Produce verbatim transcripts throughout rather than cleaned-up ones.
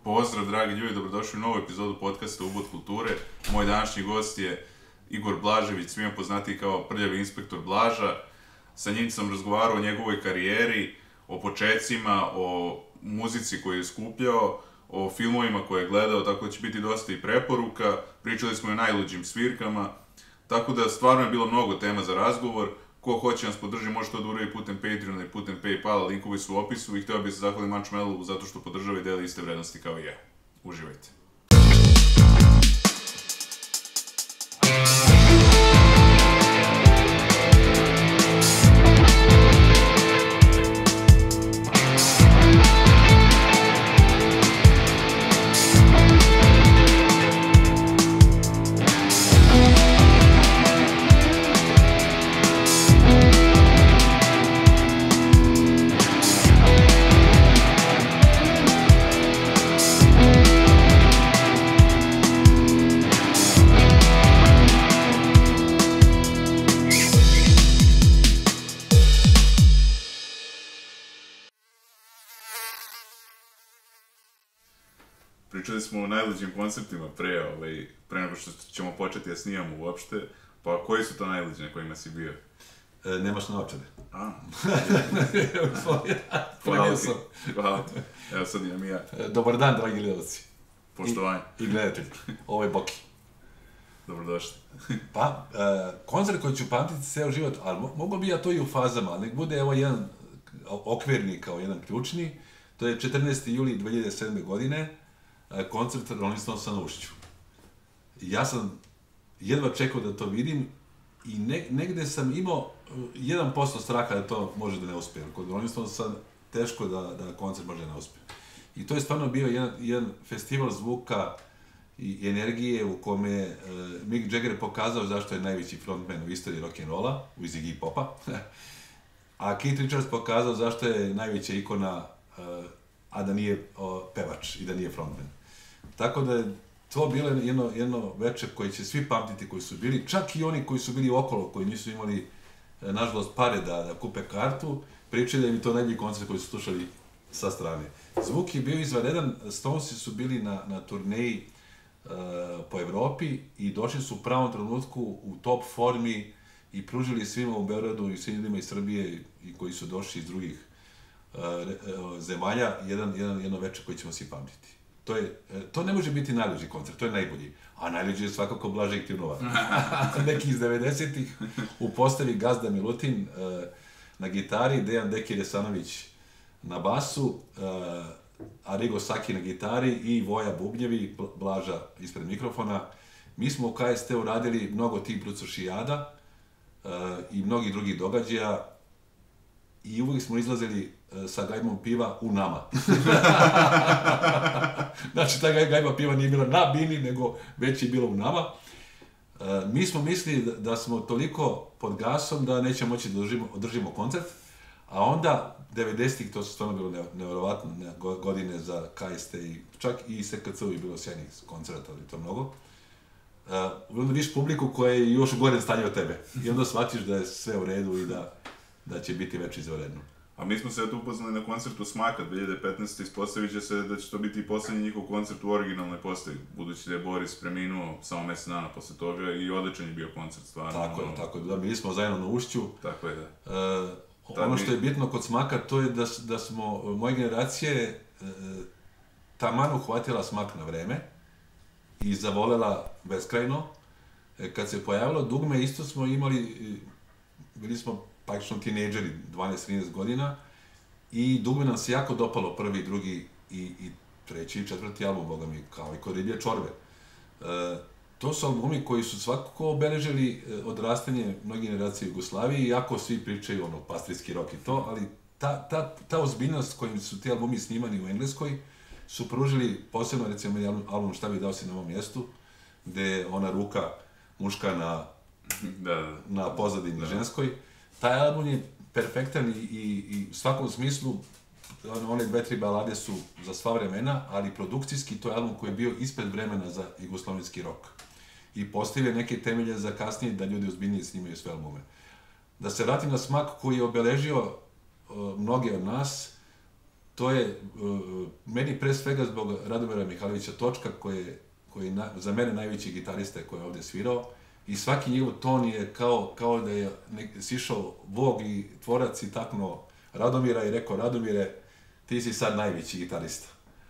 Pozdrav, dragi ljudi, dobrodošli u novu epizodu podcasta Ubod kulture. Moj današnji gost je Igor Blažević, svima poznatiji kao Prljavi inspektor Blaža. Sa njim sam razgovarao o njegovoj karijeri, o počecima, o muzici koju je skupljao, o filmovima koje je gledao, tako da će biti dosta i preporuka. Pričali smo i o najluđim svirkama, tako da stvarno je bilo mnogo tema za razgovor. Ko hoće nas podrži, može to da uradi putem Patreona i putem Paypala, linkovi su u opisu i hteo bih se zahvaliti Mančmelu zato što podržava i deli iste vrednosti kao i ja. Uživajte. Pričali smo o najluđim konceptima pre, ovaj, pre nego što ćemo početi da snimamo uopšte, pa koji su to najluđi na kojima si bio? E, nemaš naočare. A, Hvala ti, hvala ti. Evo sad imam i ja. Dobar dan, dragi gledalci. Poštovanje. I, i gledatelji. Ovo je Boki. Dobrodošli. Pa, e, koncert koji ću pamtiti ceo život, ali mo mogu bi ja to i u fazama, ali nek bude evo jedan okvirni kao jedan ključni, to je četrnaesti juli dve hiljade sedme. godine, koncert Rolling Stonesa na Ušću. Ja sam jedva čekao da to vidim i ne, negde sam imao jedan posto straha da to može da ne uspije. Kod Rolling Stonesa teško da, da koncert može da ne uspije. I to je stvarno bio jedan, jedan festival zvuka i energije u kome je uh, Mick Jagger pokazao zašto je najveći frontman u istoriji rock'n'rolla, u Iggy Popa, a Keith Richards pokazao zašto je najveća ikona, uh, a da nije uh, pevač i da nije frontman. Tako da je to bilo jedno, jedno večer koje će svi pamtiti koji su bili, čak i oni koji su bili okolo, koji nisu imali, nažalost, pare da, da kupe kartu, pričali da im to najbolji koncert koji su slušali sa strane. Zvuk je bio izvanredan, Stonesi su bili na, na turneji uh, po Evropi i došli su u pravom trenutku u top formi i pružili svima u Beogradu i svim ljudima iz Srbije i koji su došli iz drugih uh, uh, zemalja, jedan, jedan, jedno večer koji ćemo svi pamtiti. To, je, to ne može biti najluđi koncert, to je najbolji. A najluđi je svakako Blaža i Klinova. Neki iz devedesetih u postavi Gazda Milutin na gitari, Dejan Dekir Jesanović na basu, Arrigo Sacchi na gitari i Voja bubnjevi, Blaža ispred mikrofona. Mi smo u K S T-u radili mnogo tih brucošijada i mnogih drugih događaja i uvijek smo izlazili sa gajbom piva u nama. Znači, ta gajba piva nije bila na bini, nego već je bila u nama. E, mi smo mislili da, da smo toliko pod gasom da nećemo moći da održimo, održimo koncert, a onda devedesetih to su stvarno bilo nevjerovatno godine za K S T i čak i S K C-u je bilo sjajnih koncerta, ali to mnogo. E, onda vidiš publiku koja je još u gorem stanju od tebe i onda shvatiš da je sve u redu i da, da će biti već izvanredno. A mi smo se eto upoznali na koncertu Smaka dve hiljade petnaeste. Ispostavit će se da će to biti i poslednji njihov koncert u originalnoj postavi, budući da je Boris preminuo samo mesec dana posle toga i odličan je bio koncert, stvarno. Tako je, tako je, da, bili smo zajedno na Ušću. Tako je, da. E, ono što je bitno kod Smaka, to je da, da smo, moje generacije, e, taman uhvatila Smak na vreme i zavolela beskrajno. E, kad se pojavilo dugme, isto smo imali, bili smo praktično tinejdžeri, dvanaest trinaest godina, i dugme nam se jako dopalo, prvi, drugi i, i treći i četvrti album, boga mi, kao i kod Riblje čorbe. E, to su albumi koji su svakako obeležili odrastanje mnogih generacija Jugoslavije, iako svi pričaju ono, pastrijski rock i to, ali ta, ta, ta ozbiljnost kojim su ti albumi snimani u Engleskoj su pružili, posebno recimo album, album Šta bi dao si na ovom mjestu, gde je ona ruka muška na, da, da. na pozadini da. ženskoj. Taj album je perfektan i, i, i u svakom smislu, one dve, tri balade su za sva vremena, ali produkcijski to je album koji je bio ispred vremena za jugoslovenski rock. I postavio neke temelje za kasnije da ljudi ozbiljnije snimaju sve albume. Da se vratim na Smak koji je obeležio uh, mnoge od nas, to je uh, meni pre svega zbog Radomira Mihajlovića Točka, koji je, koji je na, za mene najveći gitarista koji je ovdje svirao. I svaki njegov ton je kao, kao da je nek, sišao Bog i tvorac i taknuo Radomira i rekao, Radomire, ti si sad najveći gitarista.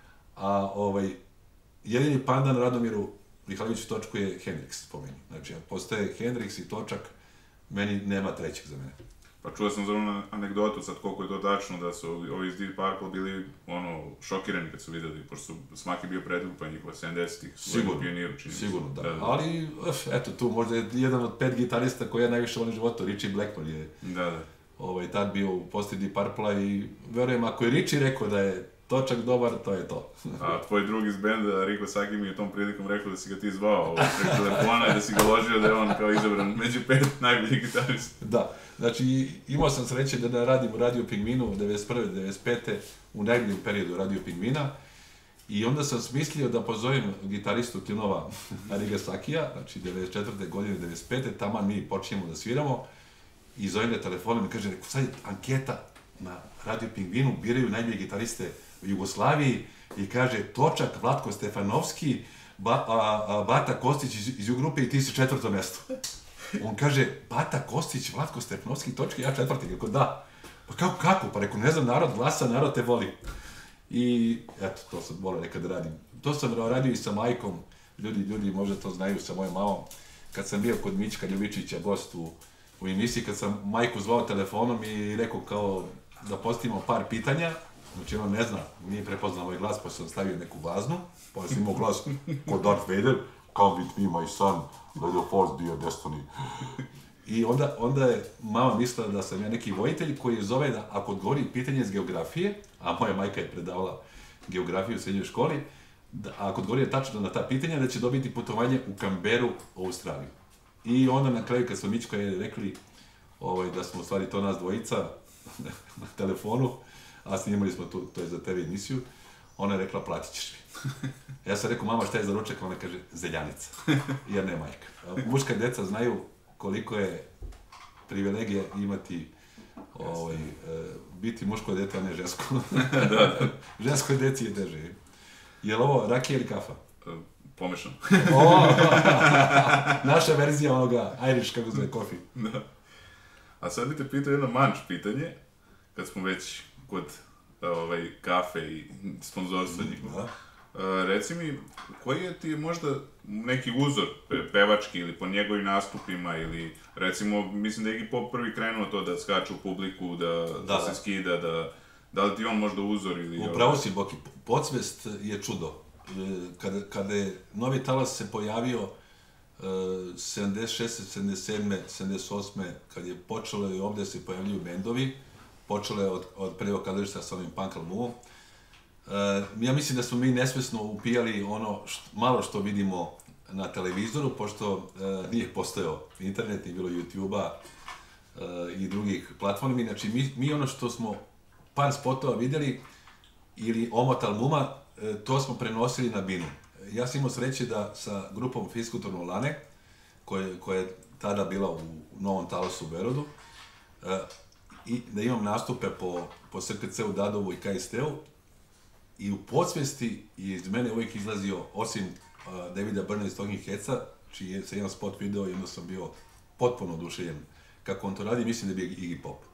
A ovaj, jedini pandan Radomiru Mihajloviću Točku je Hendrix, po meni. Znači, postoje Hendrix i Točak, meni nema trećeg za mene. Pa čuo sam za onu anegdotu, sad koliko je to tačno, da su ovi iz Deep Purple bili ono, šokirani kad su vidjeli, pošto su Smak je bio predgrupa njihova sedamdesetih, sigurno, pioniru, čini sigurno, da. da, da. Ali, eto, tu možda je jedan od pet gitarista koji ja najviše volim životu, Richie Blackmore je da, da. Ovaj, tad bio u posti Deep Purple-a i verujem, ako je Richie rekao da je Točak dobar, to je to. A tvoj drug iz benda, Rico Saki, mi je tom prilikom rekao da si ga ti zvao ovaj, preko telefona i da si ga ložio da je on kao izabran među pet najboljih gitarista. Da, znači imao sam sreće da radim u Radio Pingvinu devedeset prve do devedeset pete u najboljem periodu Radio Pingvina i onda sam smislio da pozovem gitaristu Tunova Riga Sakija, znači devedeset četvrte godine, devedeset pete taman mi počinjemo da sviramo i zovem ga telefonom i kaže, rekao, sad je anketa na Radio Pingvinu, biraju najbolje gitariste u Jugoslaviji i kaže Točak, Vlatko Stefanovski, ba, a, a, Bata Kostić iz, iz U-grupe i ti si četvrto mjesto. On kaže, Bata Kostić, Vlatko Stefanovski, Točka, ja četvrti. Rekao, da. Pa kako, kako? Pa rekao, ne znam, narod glasa, narod te voli. I eto, to sam volio nekad da radim. To sam radio i sa majkom, ljudi, ljudi možda to znaju, sa mojom mamom. Kad sam bio kod Mićka Ljubičića, gost u, u emisiji, kad sam majku zvao telefonom i rekao kao da postavimo par pitanja, znači ono ne zna, nije prepoznao moj glas, pa sam stavio neku glaznu, pa sam imao glas kod Darth Vader, come with me, my son, let the force be your destiny. I onda, onda je mama mislila da sam ja neki vojitelj koji zove da ako odgovori pitanje iz geografije, a moja majka je predavala geografiju u srednjoj školi, da ako odgovori tačno na ta pitanja, da će dobiti putovanje u Canberru, u Australiju. I onda na kraju kad smo Mićko je rekli ovaj, da smo u stvari to nas dvojica na telefonu, a snimali smo tu, to je za te ve emisiju, ona je rekla, platit ćeš mi. Ja sam rekao, mama, šta je za ručak? Ona kaže, zeljanica, jer ne majka. Muška djeca znaju koliko je privilegija imati, ovaj, biti muško dete, a ne žensko. da, da. Ženskoj deci je teže. Je li ovo rakija ili kafa? Pomešano. O, naša verzija onoga Irish, kako zove, coffee. Da. A sad bi te pitao jedno manč pitanje, kad smo već kod ovaj, kafe i sponzorstva njihova. Uh, reci mi, koji je ti možda neki uzor pe, pevački ili po njegovim nastupima ili recimo, mislim da je Iggy Pop prvi krenuo to da skače u publiku, da, da, da se skida, da, da li ti on možda uzor ili... Upravo si, Boki, podsvest je čudo. Kada, kada je Novi talas se pojavio uh, sedamdeset šeste, sedamdeset sedme, sedamdeset osme, kad je počelo i ovdje se pojavljuju bendovi, počelo je od, od prvog kazališta sa ovim punk albumom. Uh, ja mislim da smo mi nesvesno upijali ono što, malo što vidimo na televizoru, pošto uh, nije postojao internet, nije bilo YouTube-a uh, i drugih platformi. Znači, mi, mi ono što smo par spotova vidjeli ili omot albuma, uh, to smo prenosili na binu. Ja sam imao sreće da sa grupom Fiskulturno Lane, koja, koja je tada bila u, u Novom Talasu u Berodu, uh, i da imam nastupe po, po S K C-u, Dadovu i K S T-u, i u podsvesti je iz mene uvijek izlazio, osim uh, Davida Byrna iz Talking Headsa, čiji je se jedan spot video i onda sam bio potpuno oduševljen kako on to radi, mislim da je bio Iggy Pop.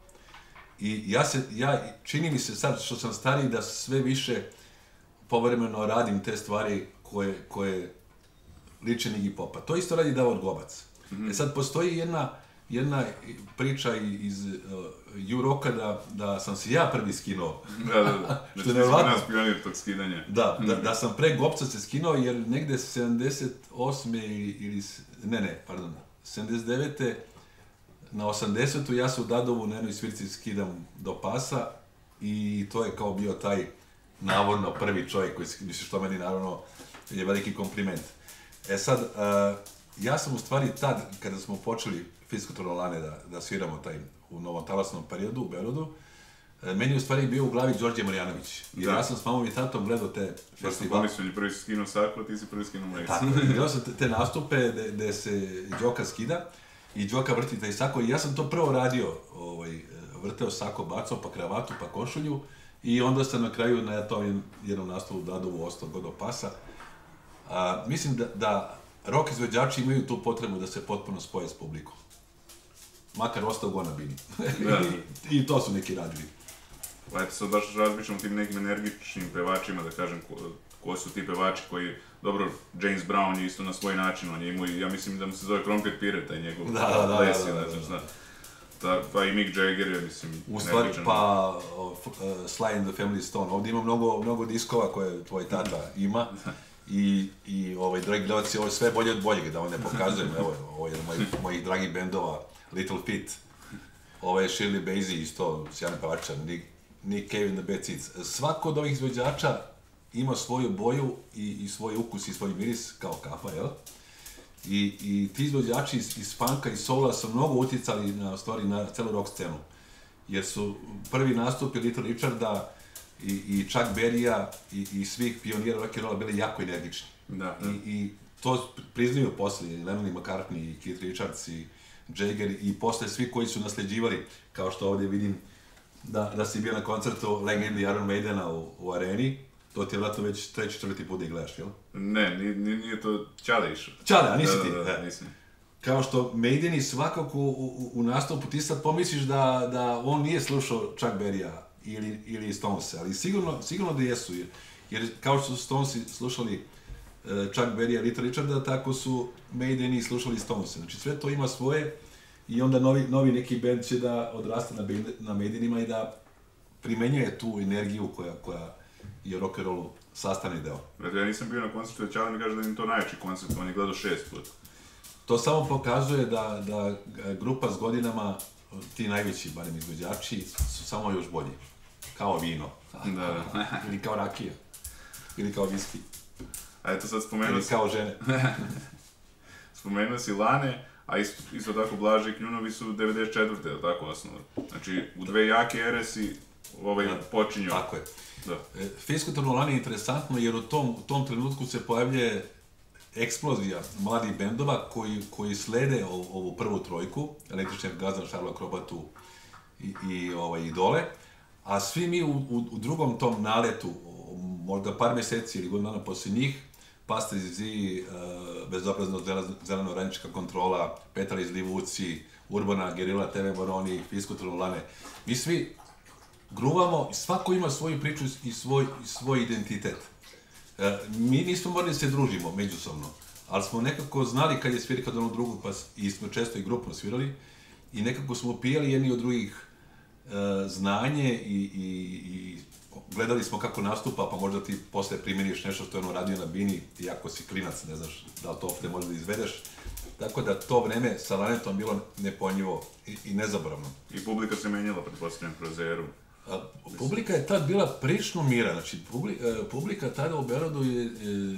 I ja se, ja, čini mi se sad što sam stariji da sve više povremeno radim te stvari koje, koje liče na Iggy Popa. To isto radi Davor Gobac. Mm-hmm. E sad postoji jedna, jedna priča iz uh, U-Rocka da, da sam se ja prvi skinuo. Da, da, da. Što je nas pionir tog skidanja. Da, da, da sam pre Gopca se skinuo jer negde sedamdeset osme ili, ili, ne, ne, pardon, sedamdeset devete na osamdesetu ja se u Dadovu na jednoj svirci skidam do pasa i to je kao bio taj navodno prvi čovjek koji se, misli što meni naravno je veliki kompliment. E sad, uh, ja sam u stvari tad, kada smo počeli Fiskulturno Lane da, da sviramo taj u Novom talasnom periodu u Berodu, meni je u stvari bio u glavi Đorđe Marjanović. Jer da. Ja sam s mamom i tatom gledao te festivale. Da sam pomislio, prvi si skinuo sako, ti si prvi skinuo mreci. Tako, gledao sam te, te nastupe gde se Đoka skida i Đoka vrti taj sako i ja sam to prvo radio, ovaj, vrteo sako, bacao pa kravatu pa košulju I onda sam na kraju na tom jednom nastavu Dadovu ostao god do pasa. A, mislim da, da rock izvođači imaju tu potrebu da se potpuno spoje s publikom. Makar ostao go na bini. I, I to su neki radili. Pa eto sad baš razmišljam o tim nekim energičnim pevačima, da kažem, ko, ko su ti pevači koji, dobro, James Brown je isto na svoj način, on je imao, ja mislim da mu se zove Krompir Pire, taj njegov da, da, da, les, da, da, ne znam da. šta. Ta, pa i Mick Jagger je, mislim, u stvari, energičan. pa uh, Sly and the Family Stone, ovdje ima mnogo, mnogo diskova koje tvoj tata ima. I, i ovaj, dragi gledalci, ovo je sve bolje od boljeg, da vam ne pokazujem, evo, ovo je moj, mojih dragih bendova, Little Feat, ovo je Shirley Bassey, isto sjajna pevača, Nick, Nick Cave and the Bad Seeds. Svako od ovih izvođača ima svoju boju i, i svoj ukus i svoj miris, kao kafa, jel? I, i ti izvođači iz, iz funka i soula su mnogo utjecali na, stvari, na celu rock scenu, jer su prvi nastupi Little Richarda i, i Chuck Berrya i, i svih pionira rock'n'rolla bili jako energični. Da, da. I, I to priznaju posle, Lennon i McCartney, i Keith Richards, i Jagger, i posle svi koji su nasljeđivali, kao što ovdje vidim da, da si bio na koncertu legendi Iron Maidena u, u areni, to ti je vratno već treći, četvrti put da ih gledaš, jel? Ne, nije, nije to Ćale išao. Ćale, a nisi da, ti? Da, da, da, nisam. Kao što Maideni svakako u, u, u nastupu, ti sad pomisliš da, da on nije slušao Chuck Berrya ili, ili Stonese, ali sigurno, sigurno da jesu, jer, jer kao što su Stonesi slušali uh, Chuck Berrya, Little Richarda, tako su Maideni slušali Stonese. Znači sve to ima svoje i onda novi, novi neki band će da odraste na, na Maidenima i da primenjuje tu energiju koja, koja je rock'n'rollu sastavni deo. Ja nisam bio na koncertu, da Ćale mi kaže da im to najjači koncert, on je gledao šest puta. To samo pokazuje da, da grupa s godinama, ti najveći, barem izvođači, su samo još bolji. Kao vino. Da. Ili kao rakija. Ili kao viski. A eto sad spomenuo Ili si... kao žene. Spomenuo si Lane, a isto, isto tako Blaže i Kljunovi su devedeset četvrte tako osnovno. Znači, u dve jake ere si ovaj, Da. počinjao. Tako je. Da. E, Fiskulturno Lane je interesantno jer u tom, u tom trenutku se pojavlja eksplozija mladih bendova koji, koji slede ovu, ovu prvu trojku, Električni Gazdan, Šarlo Akrobatu i, i ovaj, Idole, a svi mi u, u, u drugom tom naletu, možda par mjeseci ili godinu dana poslije njih, Pastor Z, uh, Bezobrazno zeleno-radnička kontrola, Petar iz Livuci, Urbana, Gerila, te ve Moroni, Fiskulturno Lane, mi svi gruvamo i svako ima svoju priču i svoj, i svoj identitet. E, mi nismo morali se družimo međusobno, ali smo nekako znali kad je sviri kad ono drugo, pa i smo često i grupno svirali i nekako smo pijali jedni od drugih e, znanje i, i, i gledali smo kako nastupa, pa možda ti posle primjeriš nešto što je ono radio na bini, ti ako si klinac, ne znaš da li to opšte možda izvedeš. Tako da to vreme sa Lanetom bilo nepojmljivo i, i nezaboravno. I publika se menjala, pretpostavljam, kroz eru. A, publika je tad bila prilično mira, znači publika, publika tada u Beogradu je,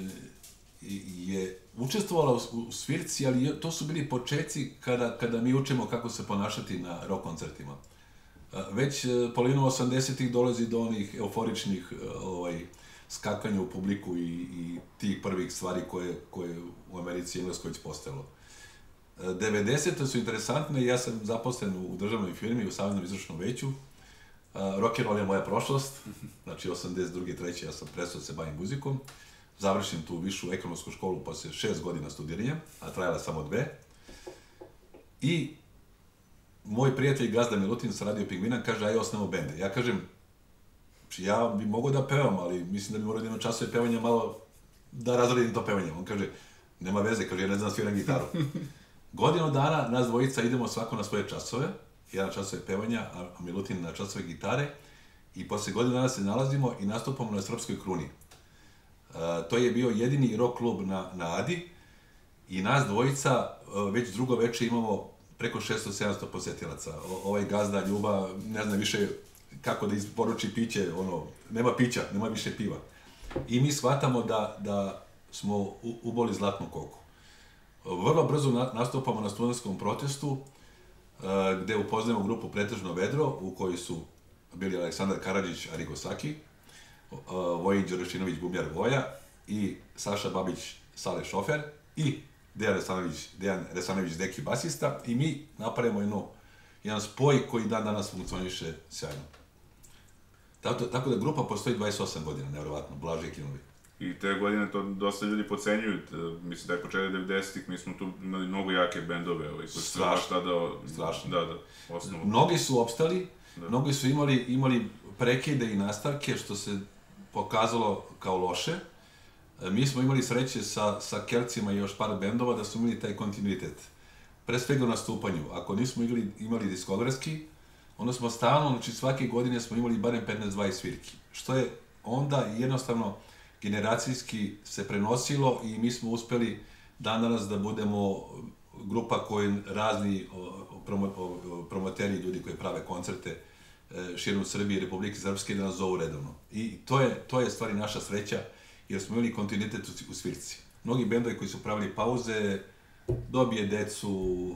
je učestvovala u, u svirci, ali to su bili početci kada, kada mi učimo kako se ponašati na rock koncertima. Već polovinom osamdesetih dolazi do onih euforičnih ovaj, skakanja u publiku i, i tih prvih stvari koje, koje u Americi i Engleskoj već postojalo. devedesete su interesantne, ja sam zaposlen u državnoj firmi, u Saveznom izvršnom veću. Uh, rock'n'roll je moja prošlost, znači osamdeset druge treće ja sam prestao da se bavim muzikom, završim tu višu ekonomsku školu posle šest godina studiranja, a trajala samo dve. I moj prijatelj Gazda Milutin sa Radio Pingvina kaže, aj osnovimo bende. Ja kažem, ja bi mogao da pevam, ali mislim da bi morao da imam časove pevanja malo da razradim to pevanje. On kaže, nema veze, kaže, ja ne znam sviram gitaru. Godinu dana nas dvojica idemo svako na svoje časove, ja na časove pevanja, a Milutin na časove gitare, i posle godinu dana se nalazimo i nastupamo na Srpskoj kruni. Uh, to je bio jedini rock klub na, na Adi i nas dvojica uh, već drugo veče imamo preko šesto do sedamsto posetilaca. O, ovaj Gazda, Ljuba, ne zna više kako da isporuči piće, ono, nema pića, nema više piva. I mi shvatamo da, da smo u, uboli zlatnu koku. Vrlo brzo na, nastupamo na studentskom protestu, gde upoznajemo grupu Pretežno vedro, u kojoj su bili Aleksandar Karadžić, Arrigo Sacchi, Vojin Đorešinović, bubnjar Voja, i Saša Babić, Sale šofer, i Dejan Resanović, Dejan Resanović, Deki basista, i mi napravimo jedno, jedan spoj koji dan danas funkcioniše sjajno. Tako, tako da grupa postoji dvadeset osam godina, nevjerovatno, Blaže i Kinovi. I te godine to dosta ljudi podcenjuju, mislim da je početak devedesetih, mi smo tu imali mnogo jake bendove, ovaj, koji su baš tada... Strašno. Da, da, osnovu. Mnogi su opstali, da. Mnogi su imali, imali prekide i nastavke, što se pokazalo kao loše. Mi smo imali sreće sa, sa Kelcima i još par bendova da su imali taj kontinuitet. Pre svega u nastupanju. Ako nismo imali, imali diskografski, onda smo stalno, znači svake godine smo imali barem petnaest dvadeset svirki. Što je onda jednostavno generacijski se prenosilo i mi smo uspeli dan danas da budemo grupa koji razni promo, promoteri, ljudi koji prave koncerte širom Srbije i Republike Srpske da nas zovu redovno. I to je, to je stvari naša sreća, jer smo imali kontinuitet u svirci. Mnogi bendovi koji su pravili pauze, dobije decu,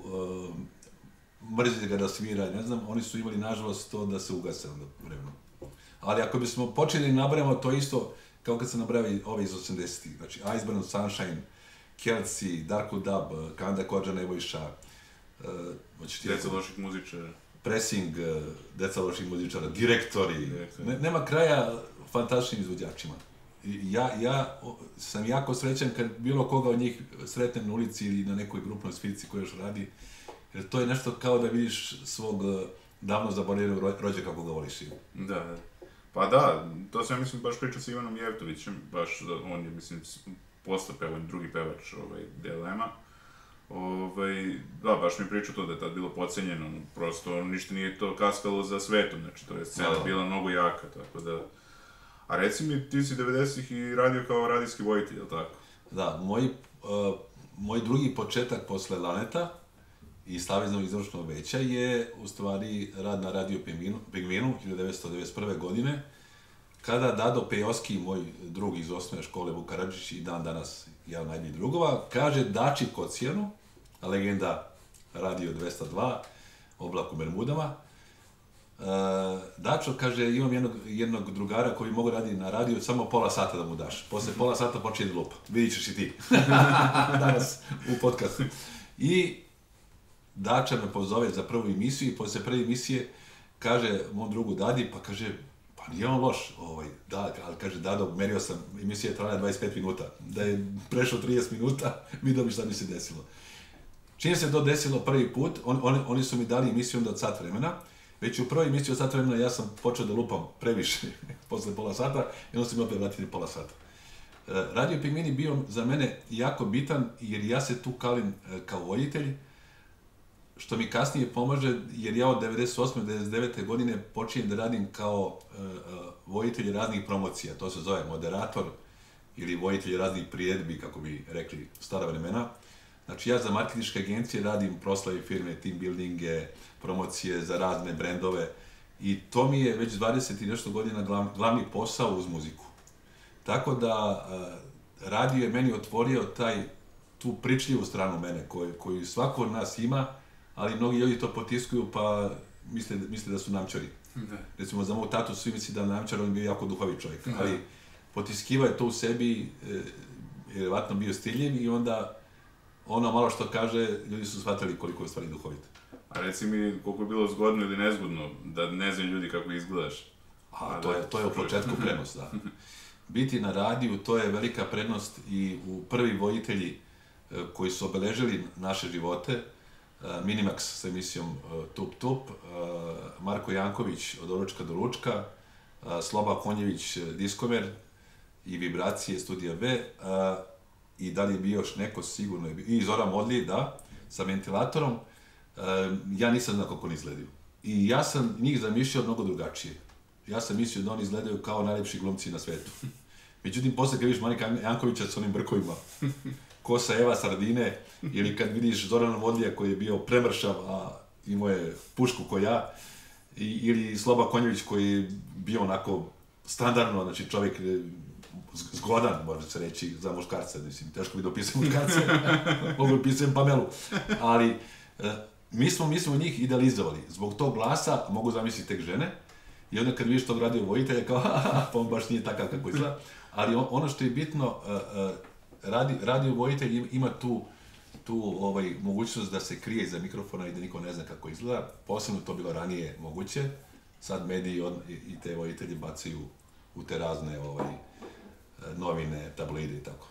mrzi ga da svira, ne znam, oni su imali nažalost to da se ugase onda vremenom. Ali ako bismo počeli da nabrajamo to isto, kao kad se nabrajali ove iz osamdesetih, znači Iceburn, Sunshine, Kelci, Darko Dub, Kanda Kodža Nebojša, Deca loših muzičara. Pressing, Deca loših muzičara, Direktori, ne, nema kraja fantastičnim izvođačima. Ja, ja sam jako srećan kad bilo koga od njih sretnem na ulici ili na nekoj grupnoj svirci koja još radi, jer to je nešto kao da vidiš svog davno zaboravljenog rođaka kako ga voliš. Da, da. Pa da, to sam ja mislim baš pričao sa Ivanom Jevtovićem, baš on je mislim posle pevao drugi pevač ovaj, D L M-a. Ovaj, da, baš mi pričao to da je tad bilo podcenjeno, prosto ništa nije to kaskalo za svetom, znači to je scena da, bila mnogo jaka, tako da... A reci mi, ti si devedesetih i radio kao radijski vojitelj, jel tako? Da, moj, uh, moj drugi početak posle Laneta i Saveznog izvršnog veća je u stvari rad na Radio Pingvinu, Pingvinu hiljadu devetsto devedeset prve. godine, kada Dado Pejoski, moj drug iz osnovne škole Vuk Karadžić i dan danas jedan najbolji drugova, kaže Dači Kocijanu, legenda Radio dvesta dva, Oblak u Bermudama. Uh, Dačo kaže, imam jednog, jednog drugara koji mogu raditi na radiju samo pola sata da mu daš. Posle pola sata počinje da lupa. Vidit ćeš i ti. Danas u podcastu. I Dača me pozove za prvu emisiju i posle prve emisije kaže mom drugu Dadi, pa kaže, pa nije on loš, ovaj, da, ali kaže, Dado, merio sam, emisija je trajala dvadeset pet minuta, da je prešao trideset minuta, vidio bi šta mi se desilo. Čim se to desilo prvi put, on, on, oni su mi dali emisiju onda od sat vremena, već u prvoj emisiji od sat vremena ja sam počeo da lupam previše posle pola sata i onda su mi opet vratili pola sata. Radio Pingvini bio za mene jako bitan jer ja se tu kalim kao voditelj, što mi kasnije pomaže, jer ja od devedeset osme do devedeset devete. godine počinjem da radim kao uh, uh, voditelj raznih promocija, to se zove moderator ili voditelj raznih priredbi, kako bi rekli stara vremena. Znači ja za marketinške agencije radim proslave firme, team buildinge, promocije za razne brendove i to mi je već dvadeset i nešto godina glav, glavni posao uz muziku. Tako da uh, radio je meni otvorio taj, tu pričljivu stranu mene koju, koju svako od nas ima, ali mnogi ljudi to potiskuju pa misle, misle da su namčari. Da. Recimo za mog tatu svi misli da je namčar, on je bio jako duhovit čovjek, da. Ali potiskiva je to u sebi, e, je vjerovatno bio stiljiv i onda ono malo što kaže, ljudi su shvatili koliko je stvari duhovit. A reci mi koliko je bilo zgodno ili nezgodno da ne znaju ljudi kako izgledaš? A, A to, da, je, to je u početku prednost, da. Biti na radiju, to je velika prednost i u prvi voditelji e, koji su obeležili naše živote, Minimax s emisijom Tup Tup, Marko Janković od Doručka do Ručka, Sloba Konjević Diskomer i Vibracije Studija B, i da li je bio još neko, sigurno je bio, i Zoran Modlije, da, sa ventilatorom. Ja nisam znao kako oni izgledaju. I ja sam njih zamišljao mnogo drugačije. Ja sam mislio da oni izgledaju kao najljepši glumci na svetu. Međutim, posle kad vidiš Marka Jankovića s onim brkovima, kosa Eva Sardine, ili kad vidiš Zorana Modlija koji je bio premršav, a imao je pušku ko ja, i, ili Sloba Konjević koji je bio onako standardno, znači čovjek zgodan, može se reći, za muškarce, mislim, teško bi da opisam muškarce, mogu da opisam Pamelu, ali e, mi smo, mi smo njih idealizovali, zbog tog glasa, mogu zamisliti tek žene, i onda kad vidiš tog radio vojitelja, kao, pa on baš nije takav kako izgleda, ali on, ono što je bitno, e, e, radi, radio vojitelj ima tu, tu ovaj, mogućnost da se krije iza mikrofona i da niko ne zna kako izgleda, posebno to bilo ranije moguće, sad mediji od, i, i te voditelji bacaju u te razne ovaj, novine, tablide i tako.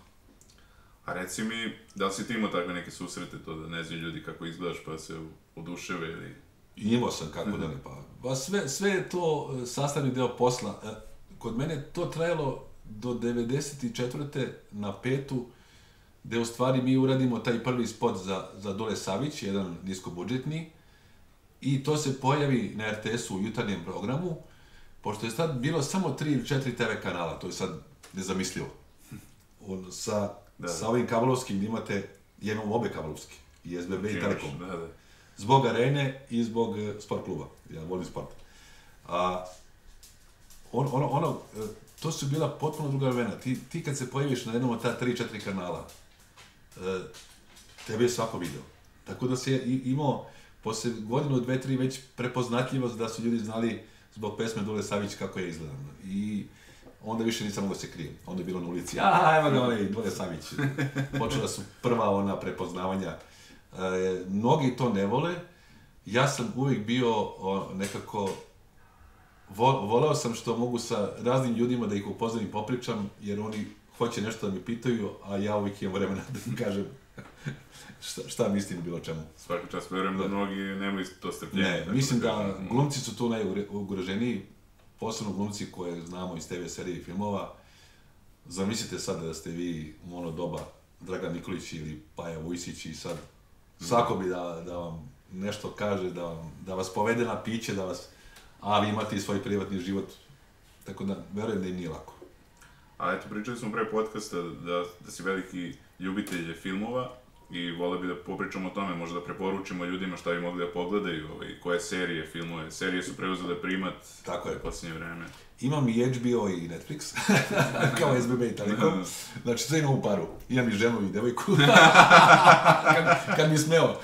A reci mi, da li si ti imao takve neke susrete, to da ne znaju ljudi kako izgledaš pa se oduševe ili... Imao sam, kako da ne, pa. Pa sve, sve je to sastavni deo posla. Kod mene to trajalo do devedeset četvrte na petu, gde u stvari mi uradimo taj prvi spot za, za Dole Savić, jedan niskobudžetni, i to se pojavi na er te esu u jutarnjem programu, pošto je sad bilo samo tri ili četiri te ve kanala, to je sad nezamislivo. On, sa, da, sa ovim kablovskim imate, jednom obe kablovski, i es be be i Telekom. Da, da. Zbog arene i zbog uh, sport kluba. Ja volim sport. A, on, ono, ono, to su bila potpuno druga vremena. Ti, ti kad se pojaviš na jednom od ta tri četiri kanala, uh, tebe je svako video. Tako da se imao, posle godinu, dve, tri, već prepoznatljivost da su ljudi znali zbog pesme Dule Savić kako je izgledano. I onda više nisam mogao se krijem. Onda je bilo na ulici, a evo ga onaj Dule Savić. Počela su prva ona prepoznavanja. E, mnogi to ne vole. Ja sam uvijek bio o, nekako... Vo, voleo sam što mogu sa raznim ljudima da ih upoznam i popričam, jer oni hoće nešto da mi pitaju, a ja uvijek imam vremena da im kažem šta, šta mislim bilo čemu. Svaki čas verujem da, da mnogi nemaju to strpljenje. Ne, mislim da, da glumci su tu najugroženiji, posebno glumci koje znamo iz te ve serije i filmova. Zamislite sad da ste vi u ono doba Dragan Nikolić ili Paja Vujsić i sad svako bi da, da vam nešto kaže, da, vam, da vas povede na piće, da vas, ali imate i svoj privatni život, tako da verujem da im nije lako. A eto, pričali smo pre podcasta da, da si veliki ljubitelj filmova i voleo bi da popričamo o tome, možda da preporučimo ljudima šta bi mogli da pogledaju, ovaj, koje serije, filmove. Serije su preuzele primat u posljednje vreme. Imam i H B O i Netflix, kao es be be i Telekom. Znači, sve imam u paru. Imam i ženu i devojku. kad, kad mi smeo.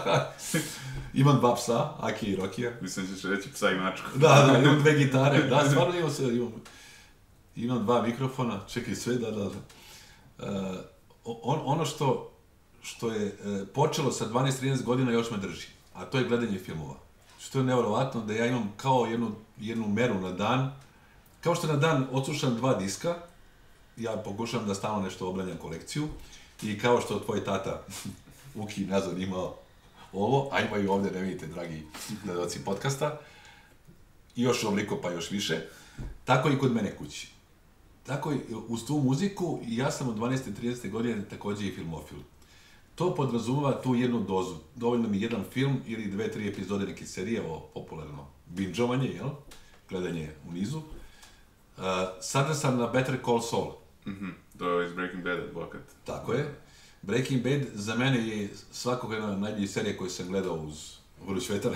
Imam dva psa, Aki i Rokija. Mislim da ćeš reći psa i mačku. Da, da, imam dve gitare. Da, stvarno imam sve. Imam, imam dva mikrofona. Čekaj, sve, da, da. da. Uh, on, ono što, što je uh, počelo sa dvanaest trinaest godina još me drži. A to je gledanje filmova. Što je nevjerovatno da ja imam kao jednu, jednu meru na dan. Kao što na dan odslušam dva diska, ja pokušam da stalno nešto oblanjam kolekciju. I kao što tvoj tata, Uki Nazor, imao ovo, a imaju ovdje, ne vidite, dragi gledalci podcasta, i još ovoliko pa još više, tako i kod mene kući. Tako i uz tu muziku, ja sam od dvanaeste trinaeste godine također i filmofil. To podrazumeva tu jednu dozu. Dovoljno mi jedan film ili dve, tri epizode neke serije, ovo popularno binđovanje, jel? Gledanje u nizu. Uh, sada sam na Better Call Saul. Mm-hmm. To je iz Breaking Bad advokat. Tako je. Breaking Bad za mene je svakog jedna najboljih serija koju sam gledao uz Vruć vetar.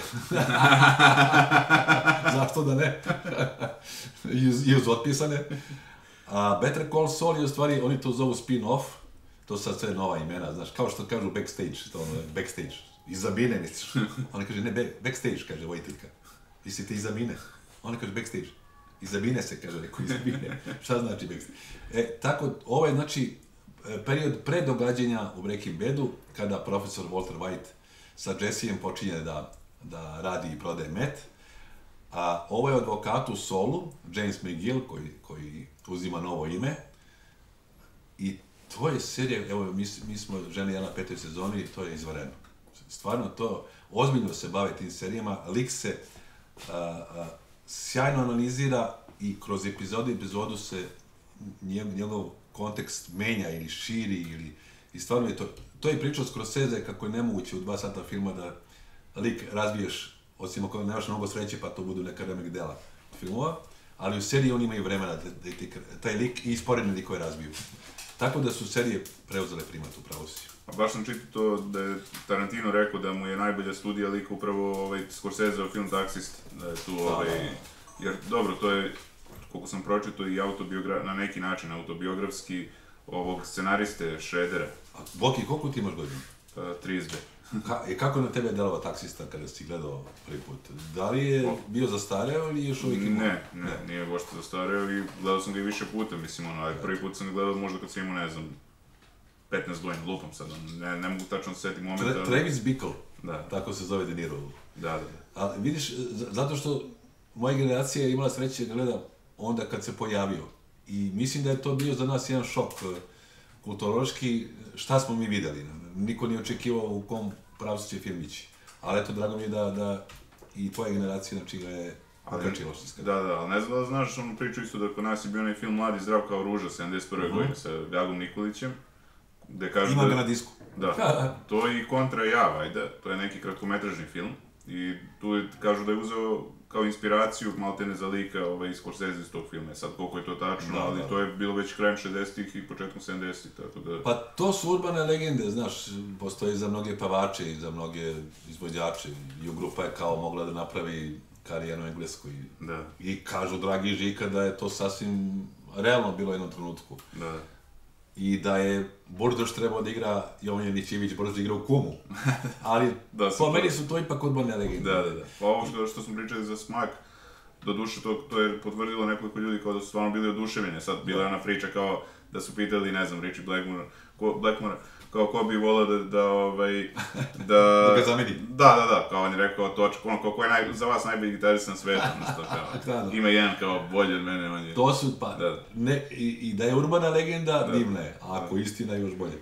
Zašto da ne? I, uz, I uz otpisane. A Better Call Saul je u stvari, oni to zovu spin-off. To su sad sve nova imena, znaš, kao što kažu backstage, to ono, backstage. Iza bine, misliš. Ona kaže, ne, back, backstage, kaže vojiteljka. Mislite iza bine? Ona kaže backstage. Iza bine se, kaže neko, iza bine. Šta znači backstage? E, tako, ovo je, znači, period pre događanja u Breaking Badu, kada profesor Walter White sa Jessejem počinje da, da radi i prodaje met. A ovo je advokat u Saulu, James McGill, koji, koji uzima novo ime. I to je serija, evo, mi, mi smo ženi na petoj sezoni i to je izvareno. Stvarno to, ozbiljno se bave tim serijama, lik se a, a, sjajno analizira i kroz epizodu epizodu se njegov kontekst menja ili širi ili... I stvarno je to, to je pričao Scorsese kako je nemoguće u dva sata filma da lik razbiješ, osim ako nemaš mnogo sreće pa to budu neka remek dela filmova, ali u seriji oni imaju vremena da, da, da taj lik i isporedni likove razbiju. Tako da su serije preuzele primat, upravo si. A baš sam čitao to da je Tarantino rekao da mu je najbolja studija lika upravo ovaj, Scorseseov film Taksist, da je tu ovaj... Jer dobro, to je, koliko sam pročitao, i autobiogra... na neki način autobiografski ovog scenariste Schroedera. A Boki, koliko ti imaš godina? Uh, trideset dve. Ka, I kako na tebe je delovao Taksista kada si gledao prvi put? Da li je o. bio zastareo ili još uvijek imao? Ne, ne, ne, nije baš zastareo i gledao sam ga i više puta, mislim, ono, ali prvi put sam ga gledao možda kad sam imao, ne znam, petnaest godina, lupam sad, ne, ne mogu tačno se setiti momenta. Tra, Travis Bickle, da. Tako se zove De Niro. Da, da, da. A vidiš, zato što moja generacija je imala sreće da gleda onda kad se pojavio. I mislim da je to bio za nas jedan šok kulturološki, šta smo mi videli. Niko nije očekivao u kom pravcu će film ići. Ali eto, drago mi je da, da i tvoja generacija, znači, ga je okačila što Da, da, ali ne znam da znaš onu priču isto da kod nas je bio onaj film Mladi zdrav kao ruža, sedamdeset prve Uh-huh. godine sa Gagom Nikolićem, gde kažu Ima da... ga na disku. Da, to je i kontra ja, vajda, to je neki kratkometražni film i tu je, kažu da je uzeo kao inspiraciju maltene za lika ovaj, iz Scorsese iz tog filma, sad koliko je to tačno, da, ali da. To je bilo već krajem šezdesetih i početkom sedamdesetih, tako da... Pa to su urbane legende, znaš, postoji za mnoge pavače i za mnoge izvođače, i grupa je kao mogla da napravi karijeru englesku i, da. I kažu dragi Žika da je to sasvim realno bilo u jednom trenutku. Da. I da je Bordoš trebao da igra, Jovan Janićević Bordoš da igra u Kumu. Ali da, po meni su to ipak urbane legende. Da, da, da. Pa ovo što, što smo pričali za smak, do duše to, to je potvrdilo nekoliko ljudi kao da su stvarno bili oduševljeni. Sad bila je ona priča kao da su pitali, ne znam, Richie Blackmore, ko, Blackmore kao ko bi volao da, da, ovaj, da... da ga zameni. Da, da, da, kao on je rekao točko, ono, ko je naj, za vas najbolji gitarista na svetu, nešto kao. Da, da. Ima jedan kao bolji od mene, on je... To su, pa, da. Ne, i, i da je urbana legenda, da. Divna je, a ako da. Istina, još bolje.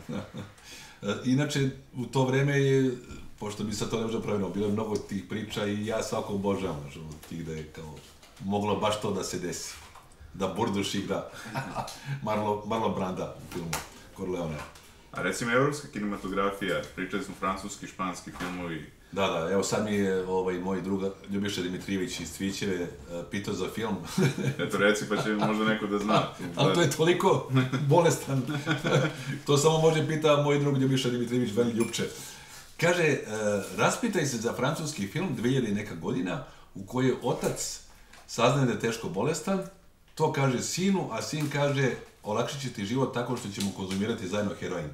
Inače, u to vreme je, pošto bi sad to ne možda pravilno, bilo je mnogo tih priča i ja svako obožavam, znači, tih da je kao, moglo baš to da se desi. Da Bordoš igra Marlo, Marlo Branda u filmu Corleone. A recimo, evropska kinematografija, pričali smo francuski, španski filmovi. Da, da, evo sad mi je ovaj, moj druga, Ljubiša Dimitrijević iz Cvićeve, uh, pitao za film. Eto, reci, pa će možda neko da zna. Ali to je toliko bolestan. To samo može pita moj drug Ljubiša Dimitrijević, Veli Ljupče. Kaže, uh, raspitaj se za francuski film, dve hiljade neka godina, u kojoj otac saznaje da je teško bolestan, to kaže sinu, a sin kaže, olakšit će ti život tako što ćemo konzumirati zajedno heroin.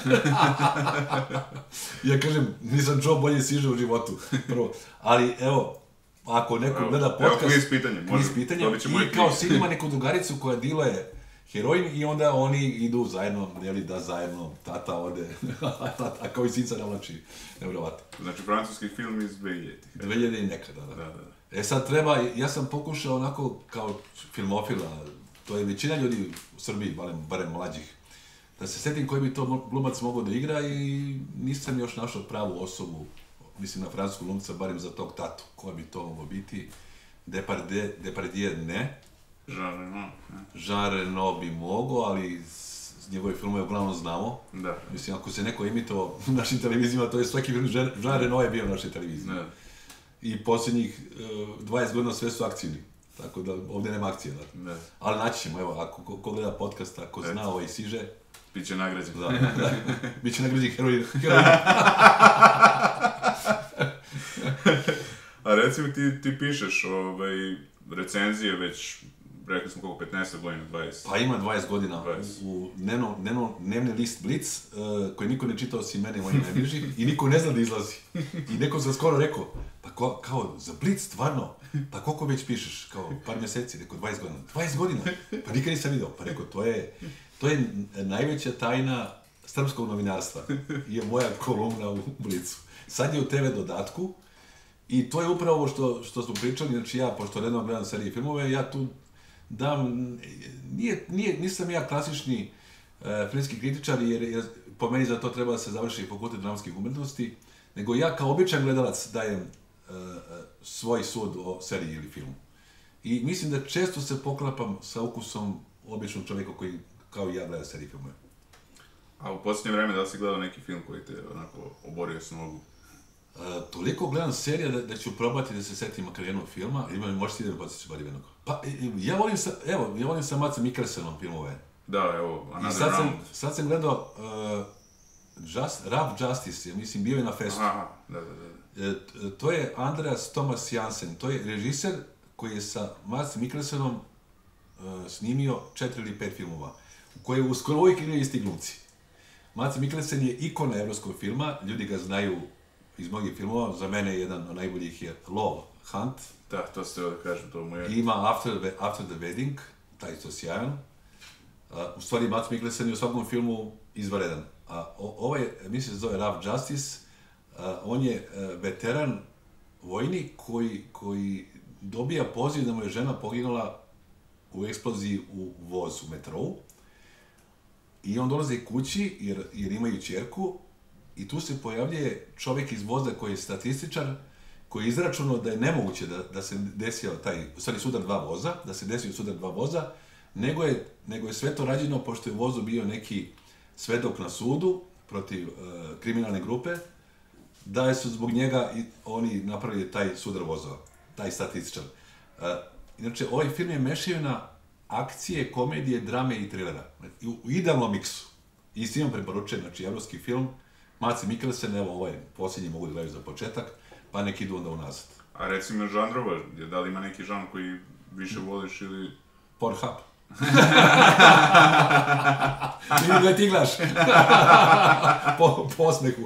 Ja kažem, nisam čuo bolje siže u životu, prvo. Ali, evo, ako neko evo, gleda podcast... Evo, kviz pitanje, kviz pitanje i kao sin ima neku drugaricu koja diluje heroin i onda oni idu zajedno, jeli da zajedno, tata ode, a kao i sinca navlači, nevjerovatno. Znači, francuski film iz dve hiljade. dve hiljade i nekada, da. Da, da. E sad treba, ja sam pokušao onako kao filmofila, to je većina ljudi u Srbiji, barem, barem mlađih, da se setim koji bi to glumac mogao da igra i nisam još našao pravu osobu, mislim na francuskog glumca, barem za tog tatu, koja bi to mogao biti. Depardieu, Depardieu ne. Jean Reno. Jean Reno bi mogao, ali njegove filmove uglavnom znamo. Da. Mislim, ako se neko imitovao u našim televizijama, to je svaki film, Jean, Jean Reno je bio u našoj televiziji. Da. I posljednjih uh, dvadeset godina sve su akcijni. Tako da ovdje nema akcije, da. Ne. Ali naći ćemo, evo, ako ko, ko gleda podcast, ako zna et. Ovaj siže... Biće nagrađen. Da, da. Biće nagrađen heroin. heroin. A recimo ti, ti pišeš ovaj, recenzije već, rekli smo koliko, petnaest godina, dvadeset? Pa ima dvadeset godina. dvadeset. U dnevno, dnevno, dnevni list Blitz, uh, koji niko ne čitao osim mene i mojih najbližih, i niko ne zna da izlazi. I neko sam skoro rekao, pa ko, kao, za Blitz, stvarno? Pa koliko već pišeš? Kao, par mjeseci, rekao, dvadeset godina. dvadeset godina? Pa nikad nisam vidio. Pa rekao, to je, to je najveća tajna srpskog novinarstva. Je moja kolumna u Blitzu. Sad je u te ve dodatku i to je upravo ovo što, što smo pričali, znači ja, pošto redno gledam serije i filmove, ja tu dam, nije, nije, nisam ja klasični uh, filmski kritičar, jer, jer po meni za to treba da se završi fakultet dramskih umetnosti, nego ja kao običan gledalac dajem uh, svoj sud o seriji ili filmu. I mislim da često se poklapam sa ukusom običnog čovjeka koji kao i ja gleda serije i filmove. A u posljednje vreme da li si gledao neki film koji te onako oborio s nogu? Uh, toliko gledam serija da, da ću probati da se setim makar jednog filma, ili možeš ti da mi podsjećaš bar jednog. Pa, ja volim sa, evo, ja volim sa Macom Mikkelsenom filmove. Da, evo, Another I sad sam, Round. sad sam gledao uh, Just, Rough Justice, ja mislim, bio je na festu. Aha, da, da, da. E, to je Andreas Thomas Jansen, to je režiser koji je sa Macom Mikkelsenom uh, snimio četiri ili pet filmova, u koje uskoro uvijek igraju isti glumci. Mads Mikkelsen je ikona evropskog filma, ljudi ga znaju iz mnogih filmova, za mene jedan od najboljih je Love, Hunt. Da, to ste da kažem, to mu je... I ima After the, After the Wedding, taj isto sjajan. Uh, u stvari, Mads Mikkelsen je u svakom filmu izvanredan. A ovaj, mislim se zove Rough Justice, uh, on je uh, veteran vojnik koji, koji dobija poziv da mu je žena poginula u eksploziji u vozu, u metrou. I on dolazi kući, jer, jer imaju ćerku, i tu se pojavljuje čovjek iz voza koji je statističar, koji je izračunao da je nemoguće da, da se desio taj, u stvari sudar dva voza, da se desio sudar dva voza, nego je, nego je sve to rađeno, pošto je u vozu bio neki svedok na sudu protiv uh, kriminalne grupe, da su zbog njega i oni napravili taj sudar vozova, taj statističar. Uh, inače, ovaj film je mešavina akcije, komedije, drame i trilera. U, u idealnom miksu. I svima preporučujem, znači, evropski film, Mads Mikkelsen, evo ovaj posljednji mogu da gledaju za početak, pa nek idu onda unazad. A recimo žanrova, da li ima neki žanr koji više voliš ili... Pornhub. Vidim da ti glaš. po, po osmehu.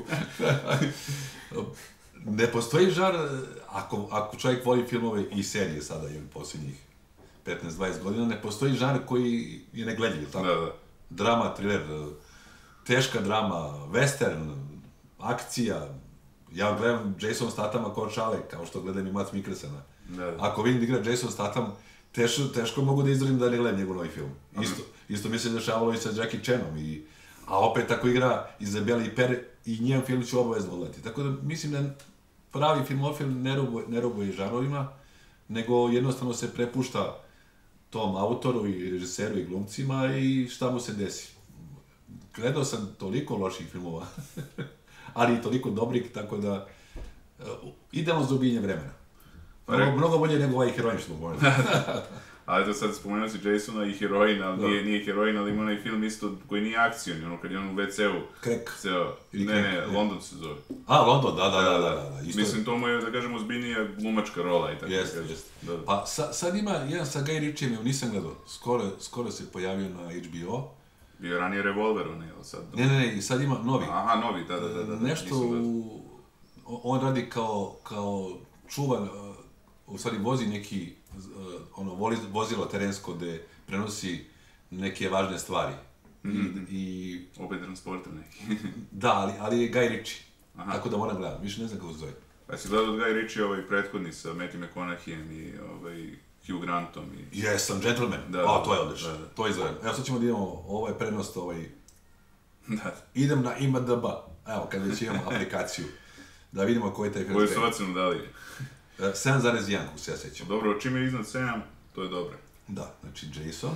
Ne postoji žar, ako, ako čovjek voli filmove i serije sada, ili posljednjih petnaest dvadeset godina, ne postoji žar koji je negledljiv, tako? Da, da. Drama, thriller, teška drama, western, akcija. Ja gledam Jason Stathama kao čale, kao što gledam i Mads Mikkelsena. Da, da. Ako vidim da igra Jason Statham, teško, teško mogu da izdržim da ne gledam njegov novi film. Isto, isto mi se dešavalo i sa Jackie Chanom. I, a opet ako igra Izabela Iper, i njen film ću obavezno odgledati. Tako da mislim da pravi filmofil ne robuje, ne robuje žarovima, nego jednostavno se prepušta tom autoru i režiseru i glumcima i šta mu se desi. Gledao sam toliko loših filmova, ali i toliko dobrih, tako da uh, idealno za ubijenje vremena. Mnogo, mnogo bolje nego ovaj heroin što smo govorili. Ali to sad spomenuo si Jasona i heroin, ali nije, nije heroin, ali ima onaj film isto koji nije akcioni, ono kad je on u ve ce u. Krek. Ceo, ne, Krek, ne, ne, London se zove. A, London, da, da, da, da, da. Isto... Mislim, to mu je, da kažemo, ozbiljnija glumačka rola i tako. Jeste, jeste. Pa sa, sad ima jedan sa Guy Ritchijem, evo nisam gledao, skoro, skoro se pojavio na ha bi o. Bio je ranije Revolver, on je, ali sad... Ne, ne, ne, sad ima novi. Aha, novi, da, da, da. da nešto u... On radi kao, kao čuvan, u stvari vozi neki, ono, vozilo terensko gde prenosi neke važne stvari. Mm-hmm. I, i... Opet transporter neki. Da, ali, ali je Guy Ritchie. Aha. Tako da moram gledati, više ne znam kako se zove. Pa si gledao od Guy Ritchie ovaj prethodni sa Matthew McConaugheyem i ovaj Hugh Grantom i... Jesam, Gentleman. Da, o, to je odlično. Da, da. To je izgledam. Evo sad ćemo da idemo, ovo je prenost, ovaj... Da. Idem na I M D B, evo, kad već imamo aplikaciju, da vidimo koji je taj film. Koju su ocenu dali? sedam zarez jedan, ako se ja sećam. Dobro, čim je iznad sedam, to je dobro. Da, znači Jason,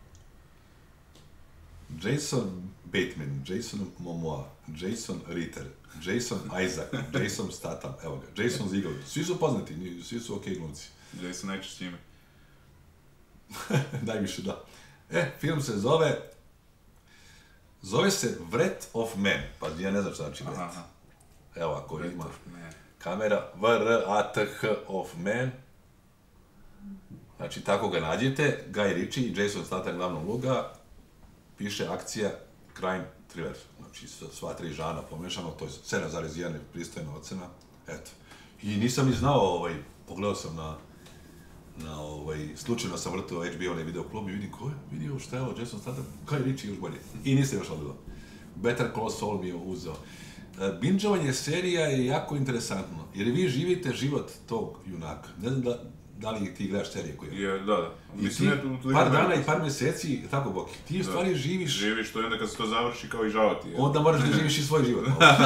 Jason Bateman, Jason Momoa, Jason Ritter, Jason Isaac, Jason Statham, evo ga, Jason Segel, svi su poznati, svi su okej glumci. Jason najčešće ime. Najviše, da. E, film se zove, zove se Wrath of Man, pa ja ne znam šta znači Wrath. Aha. Evo, ako Wrath ima of Man. kamera, V R A T H of Man. Znači, tako ga nađete, Guy Ritchie i Jason Statham glavna uloga, piše akcija, crime, thriller. Znači, sva tri žana pomešano, to je sedam zarez jedan pristojna ocena. Eto. I nisam ni znao, ovaj, pogledao sam na, na ovaj, slučajno sam vrtao ha bi o onaj videoklub i vidim ko je, vidio šta je ovo, Jason Statham, Guy Ritchie još bolje. I nisam još odgledao. Better Call Saul mi je uzeo. Binđovanje serija je jako interesantno, jer vi živite život tog junaka. Ne znam da, da li ti gledaš serije koje... Je, da, da. I Mislim, ti, ne, tu, tu par dana i par meseci, tako Boki, ti u da. stvari živiš... Živiš to i onda kad se to završi kao i žao ti. Je. Onda moraš da živiš i svoj život.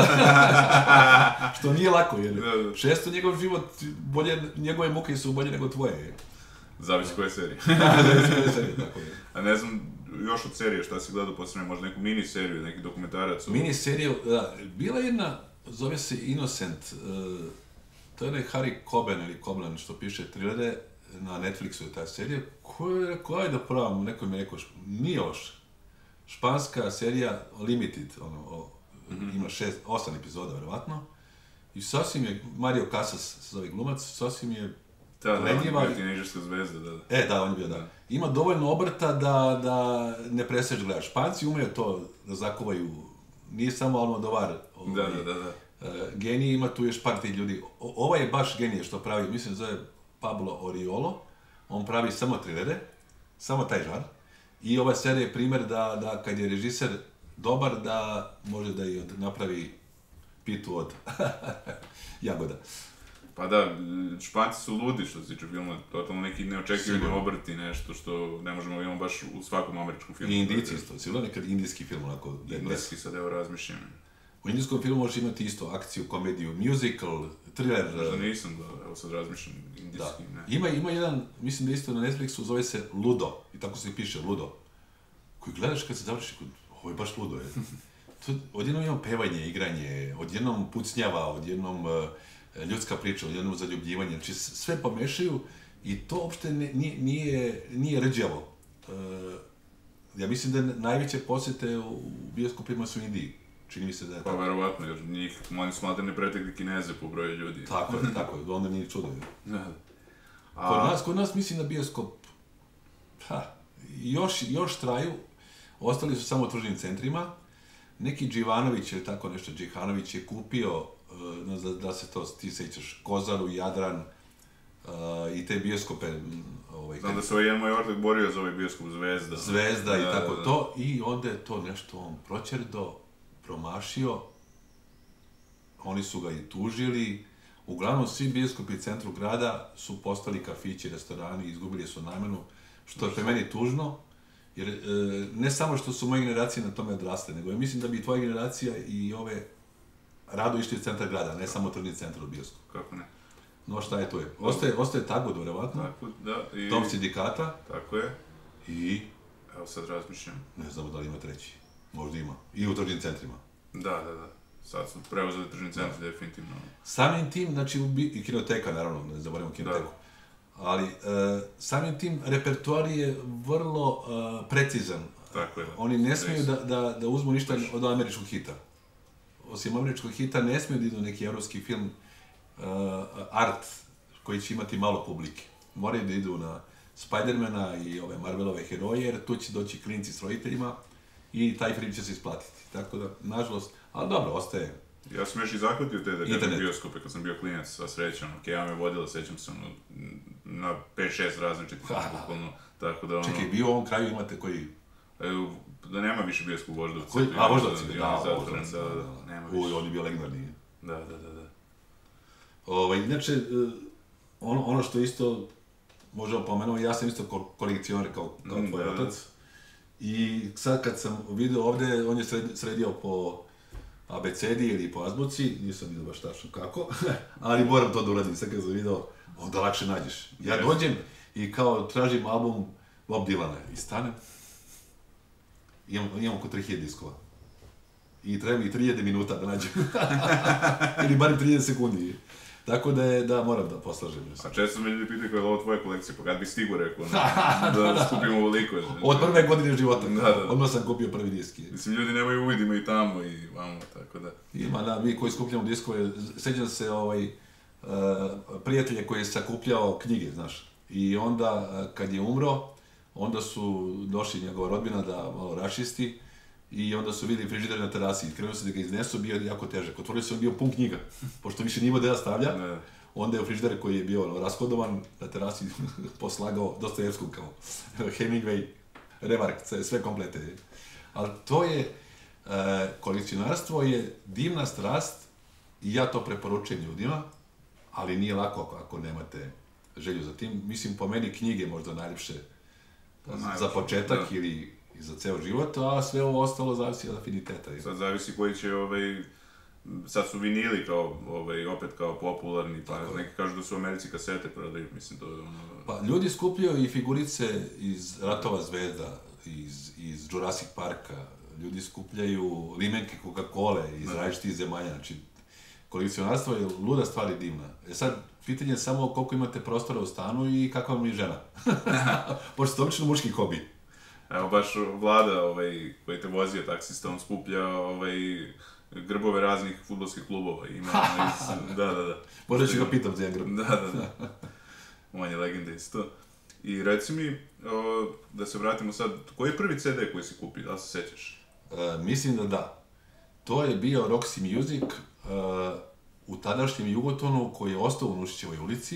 Što nije lako, jer Da, da. često njegov život, bolje, njegove muke su bolje nego tvoje. Zavisi koje serije. Da, zavisi koje serije, tako je. A ne znam, još od serije šta si gledao posebno, možda neku mini seriju, neki dokumentarac. O... Mini seriju, da, bila jedna, zove se Innocent, uh, to je onaj Harry Coben ili Coblan što piše trilere, na Netflixu je ta serija, koja je rekao, ajde da probam, neko mi je rekao, nije loša. Španska serija Limited, ono, o, mm-hmm. ima šest, osam epizoda, verovatno. I sasvim je, Mario Casas se zove glumac, sasvim je Da, da, lenjiva. on je tinejdžerska zvezda, da, da. E, da, on je bio, da. Ima dovoljno obrta da, da ne preseš gledaš. Španci umeju to da zakovaju, nije samo Almodovar. Da, da, da, da. Uh, genije, ima tu još par tih ljudi. O, ovo je baš genije što pravi, mislim zove Pablo Oriolo, on pravi samo trilere, samo taj žar. I ova serija je primjer da, da kad je režiser dobar, da može da i od, napravi pitu od jagoda. Pa da, Španci su ludi što se tiče filma, totalno neki neočekivani obrti, nešto što ne možemo imamo baš u svakom američkom filmu. I Indijci isto, si gledao nekad indijski film onako? Indijski, sad evo razmišljam. U indijskom filmu možeš imati isto akciju, komediju, musical, thriller. Možda nisam, da, evo sad razmišljam, indijski, da. ne. Ima, ima jedan, mislim da isto na Netflixu, zove se Ludo, i tako se piše, Ludo, koji gledaš kad se završi, ovo je baš ludo, je. To, odjednom imam pevanje, igranje, odjednom pucnjava, odjednom uh, ljudska priča, odjednom zaljubljivanje, znači sve pomešaju i to uopšte ne, nije, nije, nije rđavo. Uh, ja mislim da najveće posete u bioskopima su u Indiji. Čini mi se da je pa, tako. Pa verovatno, jer njih, oni su materni pretekli Kineze po broju ljudi. Tako je, tako je, onda nije čudo. Da. A... Kod nas, kod nas mislim da bioskop, ha, još, još traju, ostali su samo u tržnim centrima. Neki Đivanović ili tako nešto, Đihanović je kupio, uh, da, da se to, ti sećaš, Kozaru, Jadran uh, i te bioskope. Ovaj, Znam da se ovaj jedan moj ortak borio za ovaj bioskop Zvezda. Zvezda i tako da, to, i onda je to nešto on proćerdo, promašio, oni su ga i tužili. Uglavnom, svi bioskopi u centru grada su postali kafići, restorani, izgubili su namenu, što je pre meni tužno, jer e, ne samo što su moje generacije na tome odrasle, nego ja mislim da bi tvoja generacija i ove rado išli u centar grada, ne samo tržni centar u bioskop. Kako ne? No šta je tu je? Ostaje, ostaje Tagud, verovatno. Tako, da. I... Dom sindikata. Tako je. I... Evo sad razmišljam. Ne znamo da li ima treći. Možda ima. I u tržnim centrima. Da, da, da. Sad su preuzeli tržni centri, da. Definitivno. Samim tim, znači, i kinoteka, naravno, ne zaboravimo kinoteku. Da. Ali, uh, samim tim, repertoar je vrlo uh, precizan. Tako je, da. Oni ne smiju da, da, da uzmu ništa od američkog hita. Osim američkog hita, ne smiju da idu neki evropski film, uh, art, koji će imati malo publike. Moraju da idu na Spidermana i ove Marvelove heroje, jer tu će doći klinci s roditeljima i taj film će se isplatiti. Tako da, nažalost, ali dobro, ostaje. Ja sam još i zahvatio te da kažem bioskope kad sam bio klinac, sa srećom, Keja me vodila, sećam se ono, na pet šest različitih, bukvalno, tako da ono... Čekaj, bio u ovom kraju imate koji... Da nema više bioskop u Voždovcu. Koji? A, Voždovci, da, da, Voždovci, da, da, da, nema više. Uj, on je bio legendarni. Da, da, da, da. Ovaj, inače, ono, ono što isto možemo pomenuti, ja sam isto kolekcionar kao, kao mm, tvoj otac. I sad kad sam vidio ovde, on je sredio po abecedi ili po azbuci, nisam vidio baš tačno kako, ali moram to da uradim, sad kad sam vidio, onda lakše nađeš. Ja yes. dođem i kao tražim album Bob Dylana i stanem, imam, imam oko tri hiljade diskova. I treba mi tri hiljade minuta da nađem. Ili barem trideset sekundi. Tako da je, da, moram da poslažem. A često me ljudi pitaju koja je ovo tvoja kolekcija, pa kad bi stigo rekao, da, da, da skupimo ovoliko. Od prve godine života, da, da. odmah sam kupio prvi disk. Mislim, ljudi nemaju uvid, ima i tamo i vamo, tako da. Ima, da, mi koji skupljamo diskove, sećam se ovaj, uh, prijatelje koji je sakupljao knjige, znaš. I onda, uh, kad je umro, onda su došli njegova rodbina da malo rašisti. I onda su vidjeli frižider na terasi i krenuo se da ga iznesu, bio je jako težak. Otvorio se, on bio pun knjiga, pošto više nije imao da ja stavlja. Ne. Onda je u frižider koji je bio rashodovan na terasi poslagao Dostojevskog kao Hemingway, Remarque, sve komplete. Ali to je, e, kolekcionarstvo je divna strast i ja to preporučujem ljudima, ali nije lako ako, ako nemate želju za tim. Mislim, po meni knjige možda najljepše za početak da. Ili i za ceo život, a sve ovo ostalo zavisi od afiniteta. Sad zavisi koji će, ovaj, sad su vinili kao, ovaj, opet kao popularni, pa tako neki kažu da su u Americi kasete prodaju, mislim, to je ono... Pa ljudi skupljaju i figurice iz Ratova zvezda, iz, iz Jurassic Parka, ljudi skupljaju limenke Coca-Cola iz da. Različitih zemalja, znači, kolekcionarstvo je luda stvar i divna. E sad, pitanje je samo koliko imate prostora u stanu i kakva vam je žena. Pošto to obično muški hobi. Evo, baš Vlada, ovaj, koji te vozio taksista, on skuplja, ovaj, grbove raznih fudbalskih klubova. Ima, iz, da, da, da. Možda ću ga pitam za jedan grb. Da, da, da. On je legenda isto. I reci mi, o, da se vratimo sad, koji je prvi ce de koji si kupio, da li se sećaš? E, mislim da da. To je bio Roxy Music e, u tadašnjem Jugotonu koji je ostao u Nušićevoj ulici.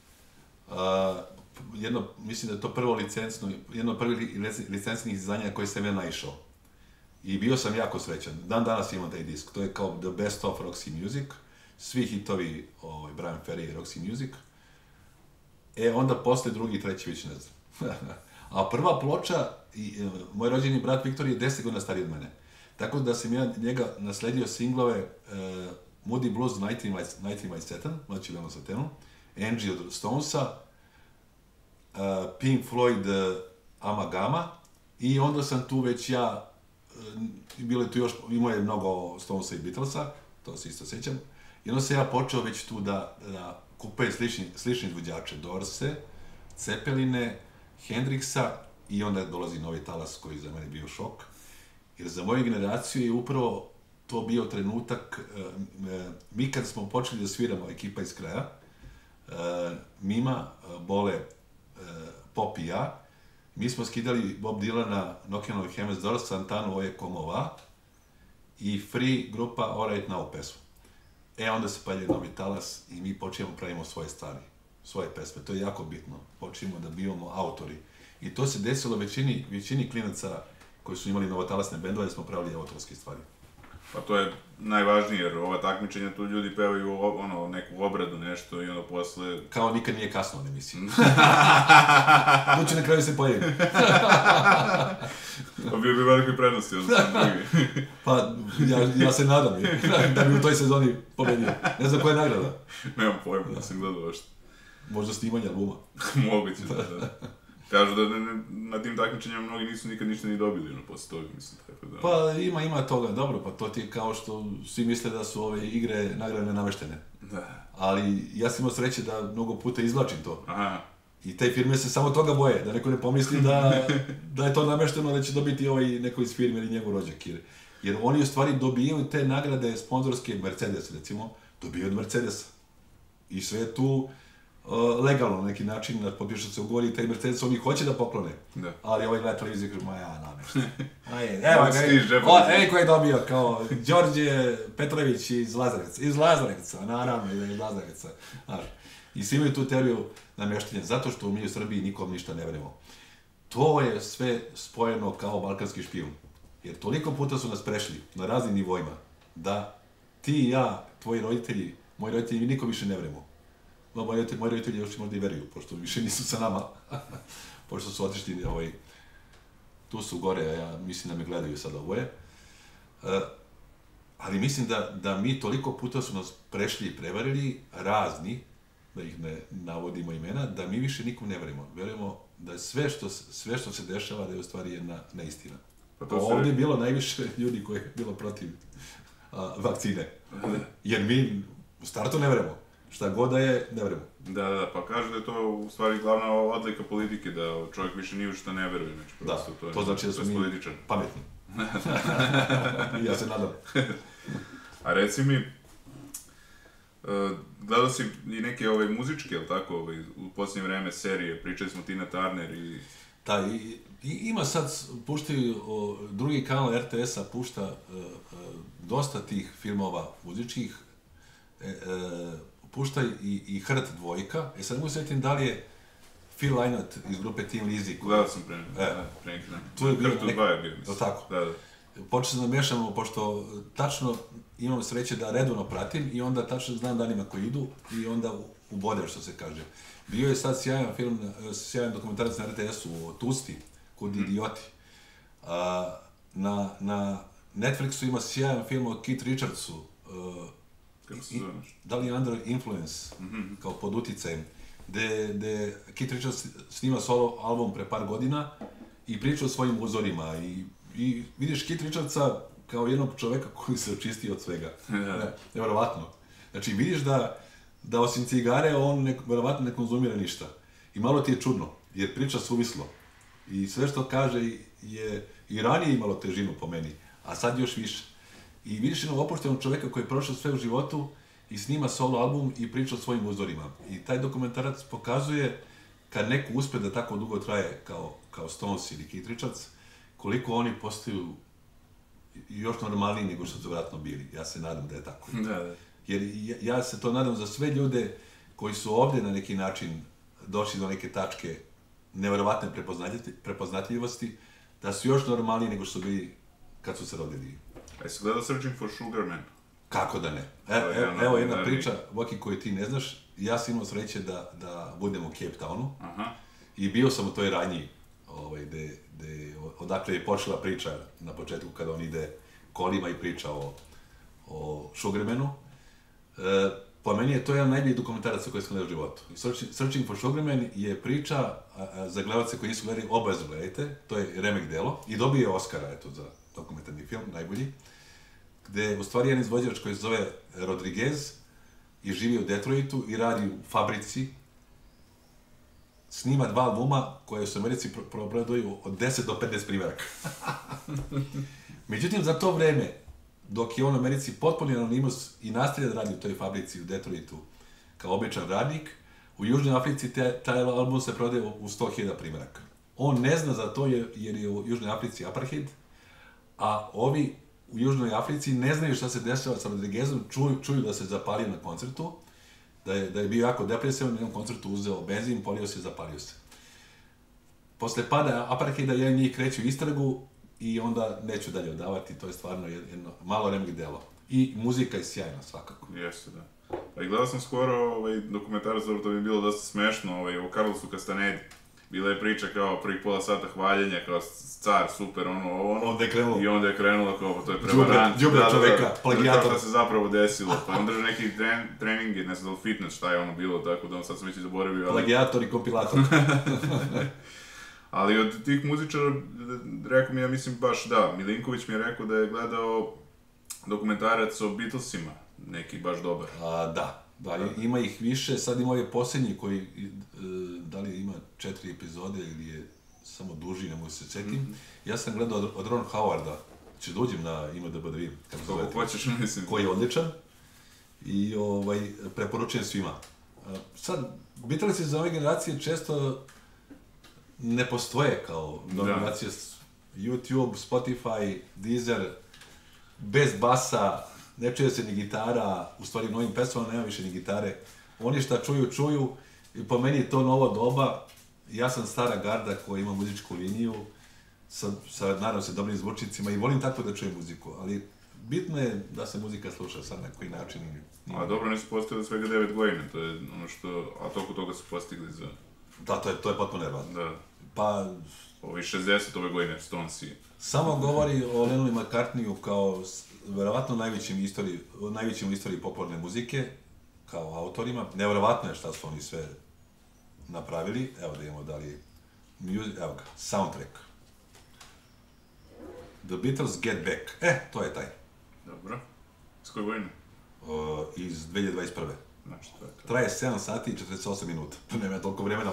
E, jedno, mislim da je to prvo licencno, jedno od prvih licencnih izdanja koje sam ja naišao. I bio sam jako srećan. Dan danas imam taj disk. To je kao The Best of Roxy Music. svi hitovi ovaj, Brian Ferry i Roxy Music. E, onda posle drugi i treći već ne znam. A prva ploča, i, e, moj rođeni brat Viktor je deset godina stariji od mene. Tako da sam ja njega nasledio singlove e, Moody Blues devetnaest sedam, znači veoma sa temom, Angie od Stonesa, uh, Pink Floyd uh, Amagama, i onda sam tu već ja, uh, bilo je tu još, imao je mnogo Stonesa i Beatlesa, to se isto sjećam, i onda sam ja počeo već tu da, da kupujem slični, slični izvođače, Dorse, Ceppeline, Hendrixa, i onda dolazi novi talas koji za mene bio šok, jer za moju generaciju je upravo to bio trenutak, mi kad smo počeli da sviramo, ekipa iz kraja, Mima, Bole, Pop i ja, mi smo skidali Bob Dylana, Nokianovi Hemes Doors, Santanu, Oje Komova i Free grupa All Right Now pesmu. E, onda se palje novi talas i mi počinjemo pravimo svoje stvari, svoje pesme, to je jako bitno, počinjemo da bivamo autori. I to se desilo većini, većini klinaca koji su imali novotalasne bendove, da smo pravili autorske stvari. Pa to je najvažnije, jer ova takmičenja tu ljudi pevaju ono, neku obradu, nešto i onda posle... Kao nikad nije kasno, ne mislim. Tu će na kraju se pojaviti. Pa bio bi velike prednosti, onda sam drugi. Pa, ja, ja se nadam da bi u toj sezoni pobedio. Ne znam koja je nagrada. Nemam pojma, da sam gledao ošto. Možda snimanje albuma. Moguće, da, da. Kažu da ne, ne, na tim takmičenjima mnogi nisu nikad ništa ni dobili, ono, posle toga, mislim, tako da... Pa ima, ima toga, dobro, pa to ti je kao što svi misle da su ove igre nagradne nameštene. Da. Ali ja sam imao sreće da mnogo puta izvlačim to. Aha. I te firme se samo toga boje, da neko ne pomisli da, da je to namešteno, da će dobiti ovaj neko iz firme ili njegov rođak. Jer, jer oni u stvari dobijaju te nagrade sponzorske, Mercedes recimo, dobijaju od Mercedesa. I sve je tu uh, legalno na neki način, potpišu se ugovori i taj Mercedes oni hoće da poklone. Da. Ali ovaj gleda televiziju i kaže, ma ja namešten. Evo ga, evo ko je dobio, kao Đorđe Petrović iz Lazarevca, iz Lazarevca, naravno, iz Lazarevca. Znaš. I svi imaju tu teoriju namještenja, zato što mi u Srbiji nikom ništa ne verujemo. To je sve spojeno kao balkanski špijun. Jer toliko puta su nas prešli na raznim nivoima, da ti i ja, tvoji roditelji, moji roditelji, mi nikom više ne verujemo. No, moji roditelji, moji roditelji još možda i veruju, pošto više nisu sa nama, pošto su otišli, ovaj, tu su gore, ja mislim da me gledaju sada ovoje. Uh, ali mislim da, da mi toliko puta su nas prešli i prevarili, razni, da ih ne navodimo imena, da mi više nikom ne verujemo. Verujemo da je sve što, sve što se dešava, da je u stvari jedna neistina. Pa to ovdje je bilo najviše ljudi koji je bilo protiv a, vakcine. Jer mi u startu ne verujemo. Šta god da je, ne verujemo. Da, da, pa kažu da je to u stvari glavna odlika politike, da čovjek više ni u što ne veruje. Znači, da, to, je, to znači da su mi političan. Pametni. Ja se nadam. A reci mi, Uh, gledao si i neke ove muzičke, jel tako, ove, u posljednje vreme serije, pričali smo Tina Turner i... Da, i, i ima sad, puštaju, o, drugi kanal R T S-a pušta uh, uh, dosta tih filmova muzičkih, e, e, pušta i, i Hrt dvojka, e sad mogu sjetim da li je Phil Lynott iz grupe Thin Lizzy. Gledao sam pre, e, pre neki dan. Tu je bio Hrtu dva je bio, mislim. Tako. Da, da. Počeo sam da mešamo, pošto tačno imam sreće da redovno pratim i onda tačno znam danima koji idu i onda ubodem, što se kaže. Bio je sad sjajan film, sjajan dokumentarac na R T S-u o Tusti, kod Idioti. A, na, na Netflixu ima sjajan film o Keith Richardsu. Uh, Kako se zoveš? Da li je Under Influence, mm-hmm. kao pod uticajem, gde, gde Keith Richards snima solo album pre par godina i priča o svojim uzorima i I vidiš Keith Richardsa kao jednog čoveka koji se očistio od svega. Ne, nevjerovatno. Znači, vidiš da, da osim cigare, on ne, verovatno ne konzumira ništa. I malo ti je čudno, jer priča suvislo. I sve što kaže je i ranije imalo težinu po meni, a sad još više. I vidiš jednog opuštenog čoveka koji je prošao sve u životu i snima solo album i priča o svojim uzorima. I taj dokumentarac pokazuje, kad neko uspe da tako dugo traje kao, kao Stones ili Keith Richards, koliko oni postaju još normalniji nego što su vjerojatno bili. Ja se nadam da je tako. Da, da. Jer ja, ja se to nadam za sve ljude koji su ovdje na neki način došli do neke tačke nevjerovatne prepoznatljivosti, da su još normalniji nego što su bili kad su se rodili. A jesi gledao Searching for Sugar Man? Kako da ne? E, evo, evo jedna priča, Voki, koju ti ne znaš. Ja sam imao sreće da, da budem u Cape Townu. Aha. I bio sam u toj ranji, ovaj, de, de, odakle je počela priča na početku kada on ide kolima i priča o, o Sugarmanu. E, po meni je to jedan najbolji dokumentarac koji sam gledao u životu. Searching, Searching for Sugarman je priča, a, a, za gledalce koji nisu gledali, obavezno gledajte, to je remek delo i dobio je Oscara, eto, za dokumentarni film, najbolji, gde u stvari jedan izvođač koji se zove Rodriguez i živi u Detroitu i radi u fabrici, snima dva albuma koje se u Americi probraduju od deset do petnaest primjeraka. Međutim, za to vreme, dok je on u Americi potpuni anonimus i nastavlja da radi u toj fabrici u Detroitu kao običan radnik, u Južnoj Africi te, taj album se prodaje u sto hiljada primjeraka. On ne zna za to jer je u Južnoj Africi apartheid, a ovi u Južnoj Africi ne znaju šta se dešava sa Rodriguezom, čuju, čuju da se zapalio na koncertu, da je, da je bio jako depresivan, na jednom koncertu uzeo benzin, polio se i zapalio se. Posle pada apartheida, jedan njih kreće u istragu i onda neću dalje odavati, to je stvarno jedno malo remek delo. I muzika je sjajna, svakako. Jeste, da. Pa i gledao sam skoro ovaj, dokumentarac, to mi je bilo dosta smešno, ovaj, o Carlosu Castanedi. Bila je priča kao prvih pola sata hvaljenja, kao car, super, ono, ovo, ono. Onda je krenulo. I onda je krenulo kao, to je prevarant. Džubre čoveka, plagijator. Kao šta se zapravo desilo. Pa on drže neki tren, treningi, ne znam da li fitness, šta je ono bilo, tako da on sad sam već i zaboravio. Ali... Plagijator i kompilator. Ali od tih muzičara, rekao mi, ja mislim baš da, Milinković mi je rekao da je gledao dokumentarac o Beatlesima, neki baš dobar. A, da. Da, ima ih više, sad ima ovaj posljednji koji, da li ima četiri epizode ili je samo duži, ne mogu se setim. Mm-hmm. Ja sam gledao od, od Ron Howarda, će da uđem na I M D B da vidim, kako zove ti, hoćeš, mislim. Koji je odličan i ovaj, preporučujem svima. Sad, Beatlesi za ove generacije često ne postoje kao generacije YouTube, Spotify, Deezer, bez basa, ne čuje se ni gitara, u stvari u novim pesmama nema više ni gitare. Oni šta čuju, čuju i po meni je to novo doba. Ja sam stara garda koja ima muzičku liniju, sa, sa naravno se dobrim zvučnicima i volim tako da čujem muziku, ali bitno je da se muzika sluša sad na koji način. A dobro, nisu postigli svega devet godina, to je ono što, a toliko toga su postigli za... Da, to je, to je potpuno nevjerojatno. Da. Pa... Ovi šezdeset ove godine, Stonesi. Samo govori o Lennonu i McCartneyu kao verovatno najvećim istoriji, najvećim u istoriji popularne muzike, kao autorima. Nevjerovatno je šta su oni sve napravili. Evo da imamo da li... Music, evo ga, soundtrack. The Beatles Get Back. E, to je taj. Dobro. S koje godine? Uh, iz dve hiljade dvadeset prve. Znači, to je to. Traje sedam sati i četrdeset osam minuta. Nema toliko vremena.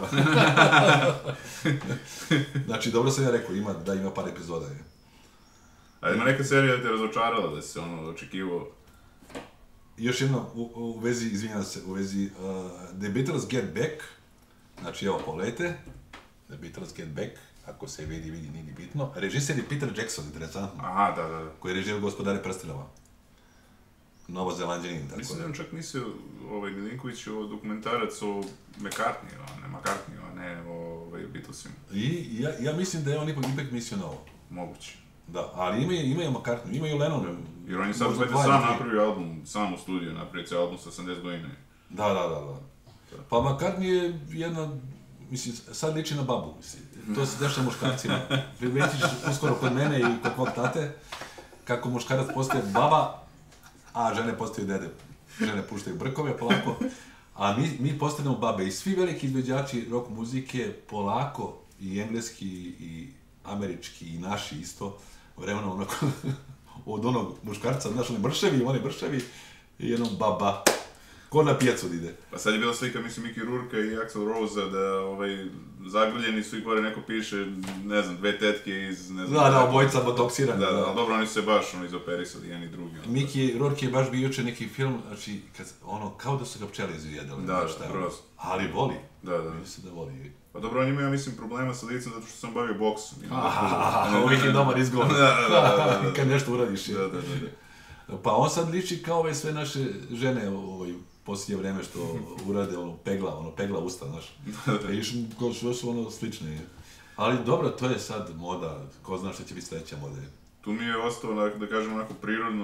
Znači, dobro sam ja rekao, ima, da ima par epizoda. Je. A ima neka serija da te razočarala, da se ono očekivao? Još jedno, u, u vezi, izvinjam se, u vezi uh, The Beatles Get Back, znači evo pogledajte, The Beatles Get Back, ako se vidi, vidi, nije bitno. Režiser je Peter Jackson, interesantno. Aha, da, da, da. Koji je režirao Gospodare prstenova. Novozelanđanin, tako mislim da. Mislim da čak mislio, ovaj, Milinković je dokumentarac o McCartneyu, a ne McCartneyu, a ne o ovaj, Beatlesima. I ja, ja mislim da je on ipak, ipak mislio na ovo. Moguće. Da, ali ima, ima i McCartney, ima i Lennon. Da. Jer on je sad gledaj sam napravio album, sam u studiju napravio cijel album sa osamdeset godina. Da, da, da, da. Pa McCartney je jedna, mislim, sad liči na babu, mislim. To se dešava muškarcima. Primećiš uskoro kod mene i kod mog tate, kako muškarac postaje baba, a žene postaju dede. Žene puštaju brkove polako, a mi, mi postanemo babe. I svi veliki izvođači rock muzike polako, i engleski, i američki, i naši isto, vremena onako, od onog muškarca, znaš, oni brševi, oni brševi, i jednom baba, ko na pijacu ide. Pa sad je bila slika, mislim, Mickey Rourke i Axl Rose da, ovaj, zagrljeni su i gore neko piše, ne znam, dve tetke iz, ne znam... Da, da, obojica botoksirani. Da, da, ali dobro, oni su se baš, ono, izoperisali, jedan i drugi. Mickey Rourke je baš bio juče neki film, znači, kad, ono, kao da su ga pčele izjedali. Da, skroz. Ali voli. Da, da. Mislim da voli. Pa dobro, on ima, ja mislim, problema sa licem zato što sam bavio boksom. Ahaha, uvijek je dobar izgovor. Da, da, da. Kad nešto uradiš. Da, da, da. Pa on sad liči kao ove sve naše žene ovaj, poslije vreme što urade, ono, pegla, ono, pegla usta, znaš. Viš, kao što su ono slične. Ali dobro, to je sad moda, ko zna što će biti sljedeća moda. Tu mi je ostao, da kažem, onako prirodno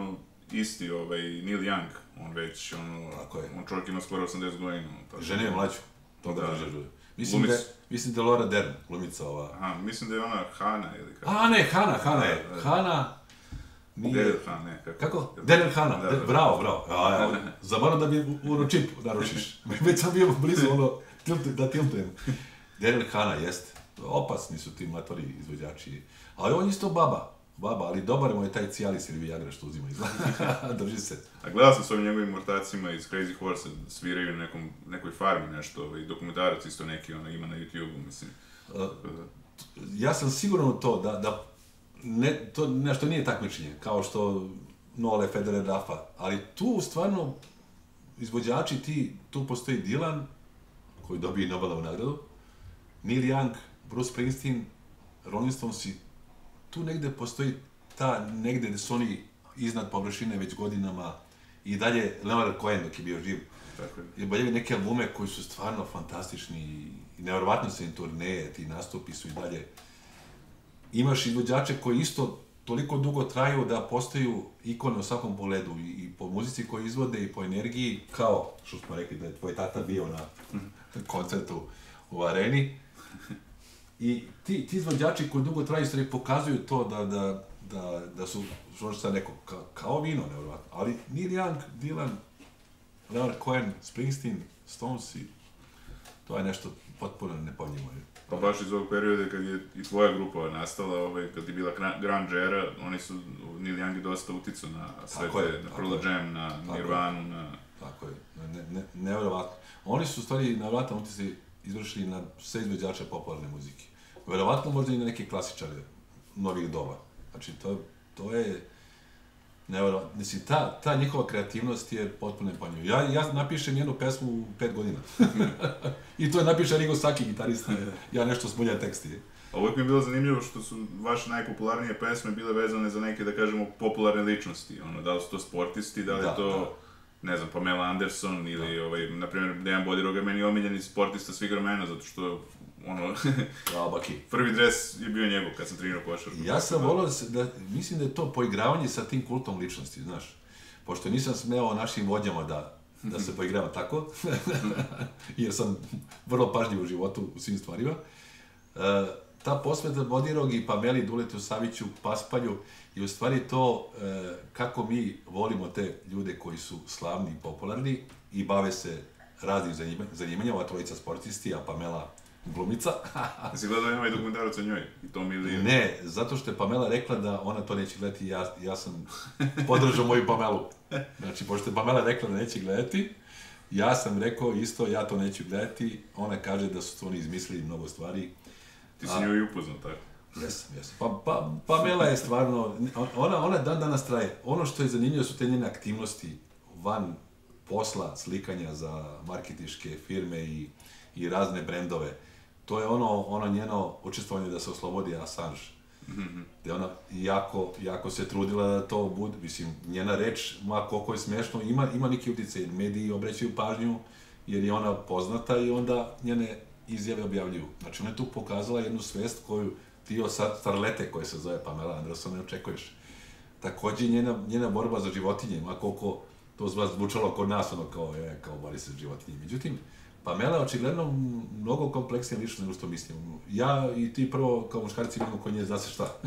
isti, ovaj, Neil Young, on već, ono, Tako je. on čovjek ima skoro osamdeset godina. Žene je mlađu, to da Da. drže žuje. Mislim da, Glumica. je- mislim da je Laura Dern, glumica ova. Aha, mislim da je ona Hana ili kako. A ne, Hana, Hana Da, je. da. Hana... Nije... Daryl Hana, ne, kako? Kako? Daryl Hana, Da, De- da. bravo, bravo. A, evo, zaboravim da bi ono čip naručiš. Već sam bio blizu ono, tilt, da tiltujem. Daryl Hana, jeste. Opasni su ti matori izvođači. Ali on isto baba. Baba, ali dobar mu je taj Cialis ili Viagra što uzima iz drži se. A gledao sam s ovim njegovim mortacima iz Crazy Horse, sviraju na nekom, nekoj farmi nešto, ovaj, dokumentarac isto neki, ono, ima na YouTube-u, mislim. Uh, Tako da- ja sam siguran u to da, da ne, to nešto nije takmičenje, kao što Nole, Federer, Rafa, ali tu stvarno izvođači ti, tu postoji Dylan, koji dobije Nobelovu nagradu, Neil Young, Bruce Springsteen, Rolling Stones, i tu negde postoji ta, negde gde su oni iznad površine već godinama, i dalje Leonard Cohen dok je bio živ, Tako je. i obavljaju neke albume koji su stvarno fantastični i nevjerovatno su im turneje, ti nastupi su i dalje. Imaš izvođače koji isto toliko dugo traju da postaju ikone u svakom pogledu i, i po muzici koju izvode i po energiji, kao što smo rekli da je tvoj tata bio na koncertu u areni. I ti, ti izvođači koji dugo traju stvari pokazuju to da, da, da, da su, što sam rekao, ka, kao vino, nevjerovatno. Ali Neil Young, Dylan, Leonard Cohen, Springsteen, Stones, i to je nešto potpuno nepojmljivo. Pa baš iz ovog perioda kad je i tvoja grupa nastala, ovaj, kad je bila gra- grunge era, oni su, Neil Young je dosta uticao na sve Tako je, te, na tako Pearl je. Jam, na Tako Nirvanu, na... Tako je, ne, ne, nevjerovatno. Oni su u stvari nevjerovatno utjecaj izvršili na sve izvođače popularne muzike. Verovatno možda i na neke klasičare novih doba. Znači, to, to je nevjerovatno. Mislim, ta, ta njihova kreativnost je potpuno nepojmljiva. Ja, ja napišem jednu pesmu u pet godina. I to je napiše Rigo Saki, gitarista. Ja nešto smuljam teksti. A uvijek mi je bilo zanimljivo što su vaše najpopularnije pesme bile vezane za neke, da kažemo, popularne ličnosti. Ono, da li su to sportisti, da li Da, je to, da. ne znam, Pamela Anderson ili, ovaj, na primjer, Dejan Bodiroga, meni je omiljeni sportista svih vremena, zato što, ono, Ja, baki. prvi dres je bio njegov kad sam trenirao košarku. Ja sam volao da, se- da, mislim da je to poigravanje sa tim kultom ličnosti, znaš. Pošto nisam smeo našim vođama da, da se poigravam tako, jer sam vrlo pažljiv u životu u svim stvarima. E, ta posveta Bodirog i Pameli, Duletu Saviću, Paspalju je u stvari to e, kako mi volimo te ljude koji su slavni i popularni i bave se raznim zanima- zanimanjama, ova trojica sportisti, a Pamela glumica. Jesi gledao ima i dokumentarac o njoj? I Tom ili... Ne, zato što je Pamela rekla da ona to neće gledati, ja, ja sam podržao moju Pamelu. Znači, pošto je Pamela rekla da neće gledati, ja sam rekao isto, ja to neću gledati, ona kaže da su to oni izmislili mnogo stvari. Ti si nju i upoznao, tako? Jesam, jesam. Pa, pa, Pamela je stvarno, ona, ona dan danas traje. Ono što je zanimljivo su te njene aktivnosti van posla, slikanja za marketinške firme i, i razne brendove. To je ono, ono njeno učestvovanje da se oslobodi Assange. Mm-hmm. Gde ona jako, jako se trudila da to bude, mislim, njena reč, ma koliko je smešno, ima, ima neki utjecaj, mediji obraćaju pažnju, jer je ona poznata i onda njene izjave objavljuju. Znači, ona je tu pokazala jednu svest koju ti od starlete, koje se zove Pamela Anderson, ne očekuješ. Takođe, njena, njena borba za životinje, ma koliko to vas zvučalo kod nas, ono kao, je, kao bori se za životinje. Međutim, Pamela je očigledno mnogo kompleksnija ličnost nego što mislim. Ja i ti prvo kao muškarci imamo kod nje zna se šta.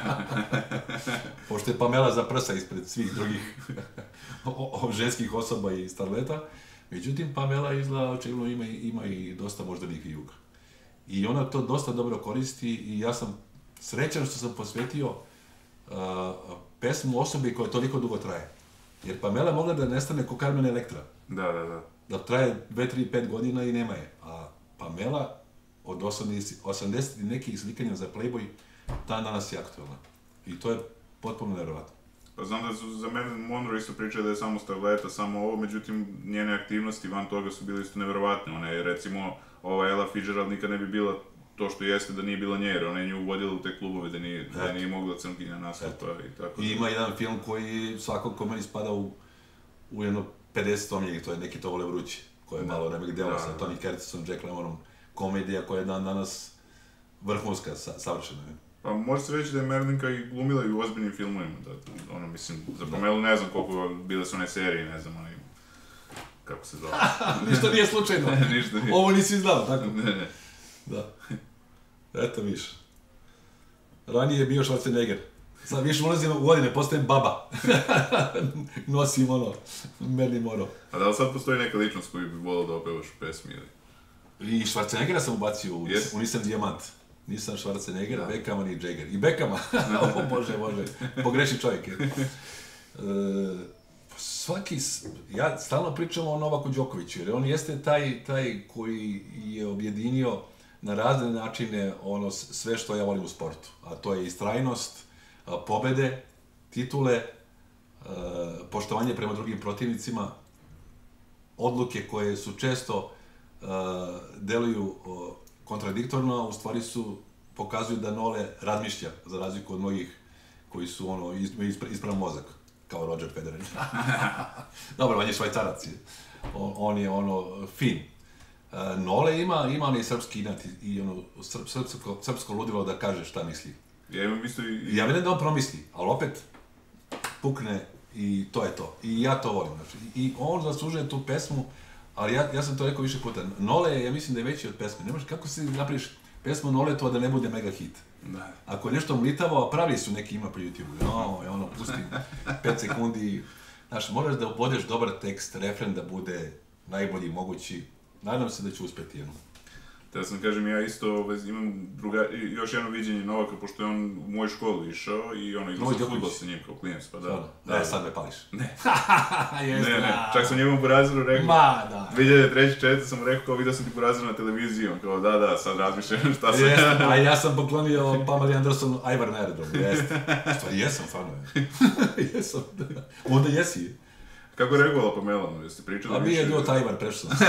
Pošto je Pamela za prsa ispred svih drugih o, o, ženskih osoba i starleta. Međutim, Pamela izgleda očigledno ima, i- ima i dosta moždanih vijuga. I ona to dosta dobro koristi i ja sam srećan što sam posvetio uh, pesmu osobi koja toliko dugo traje. Jer Pamela mogla da nestane ko Carmen Electra. Da, da, da. Da traje dve, tri, pet godina i nema je. A Pamela od osamdeset i nekih slikanja za Playboy, dan danas je aktualna. I to je potpuno nevjerovatno. Pa znam da su za mene Monroe isto pričali da je samo starleta, samo ovo, međutim njene aktivnosti van toga su bile isto nevjerovatne. Ona je recimo, ova Ella Fitzgerald nikad ne bi bila to što jeste da nije bila nje, jer ona je nju uvodila u te klubove da nije, da nije mogla crnkinja nastupa i tako. I ima jedan film koji svakog ko meni spada u, u jedno pedeset omiljenih, to je Neki to vole vrući, koje je malo remek delo Da, sa da. Tony Curtisom, Jack Lemmonom, komedija koja je dan danas vrhunska, sa, savršena. Je. Pa može se reći da je Merlinka i glumila i u ozbiljnim filmovima, da, ono, mislim, za Pamelu ne znam koliko bile su one serije, ne znam, oni, kako se zove. Ništa nije slučajno. Ništa nije. Ovo nisi znao, tako? Ne, ne. Da. Eto viš. Ranije je bio Schwarzenegger. Sad više ulazim u godine, postajem baba. Nosim ono, Merlin Monroe. A da li sad postoji neka ličnost koju bi volao da opevaš u pesmi ili? I Schwarzeneggera sam ubacio u, yes. u Nisam Dijamant. Nisam Schwarzenegger, da. Beckama ni Jagger. I Beckama. O, bože, bože. Pogreši čovjek. E, svaki, ja stalno pričam o Novaku Đokoviću, jer on jeste taj, taj koji je objedinio na razne načine ono sve što ja volim u sportu. A to je istrajnost, pobede, titule, poštovanje prema drugim protivnicima, odluke koje su često deluju kontradiktorno, a u stvari su, pokazuju da Nole razmišlja, za razliku od mnogih koji su ono, ispravan mozak, kao Roger Federer. Dobro, on je Švajcarac, on, on je ono, fin. Nole ima, ima onaj srpski inat i ono, srpsko, srpsko ludilo da kaže šta misli. Ja imam isto i... Ja vidim da on promisli, ali opet pukne i to je to. I ja to volim, znači. I on zaslužuje tu pesmu, ali ja, ja sam to rekao više puta. Nole, ja mislim da je veći od pesme. Nemaš, kako se napraviš pesmu Nole to da ne bude mega hit? Da. Ako je nešto mlitavo, a pravi su neki ima po YouTube-u. No, ja ono, pusti pet sekundi. Znaš, moraš da obodeš dobar tekst, refren da bude najbolji mogući. Nadam se da će uspeti jedno. Da sam kažem, ja isto imam druga, još jedno viđenje Novaka, pošto je on u moju školu išao i ono, igrao sam fudbal sa njim kao klinac, pa da. Da, sad me pališ. Ne. Ne, ne, čak sam njemu Burazeru rekao. Ma, da. dve hiljade treće četvrte sam mu rekao, kao vidio sam ti Burazeru na televiziji, on kao da, da, sad razmišljam šta sam. Jeste, a ja sam poklonio Pameli Andersonu Ajvar na aerodromu, jeste. Stvari, jesam, stvarno je. Jesam, da. Onda jesi. Kako je reagovala Pamela, no, jeste pričali? A mi je bio Tajvar, prešao sam.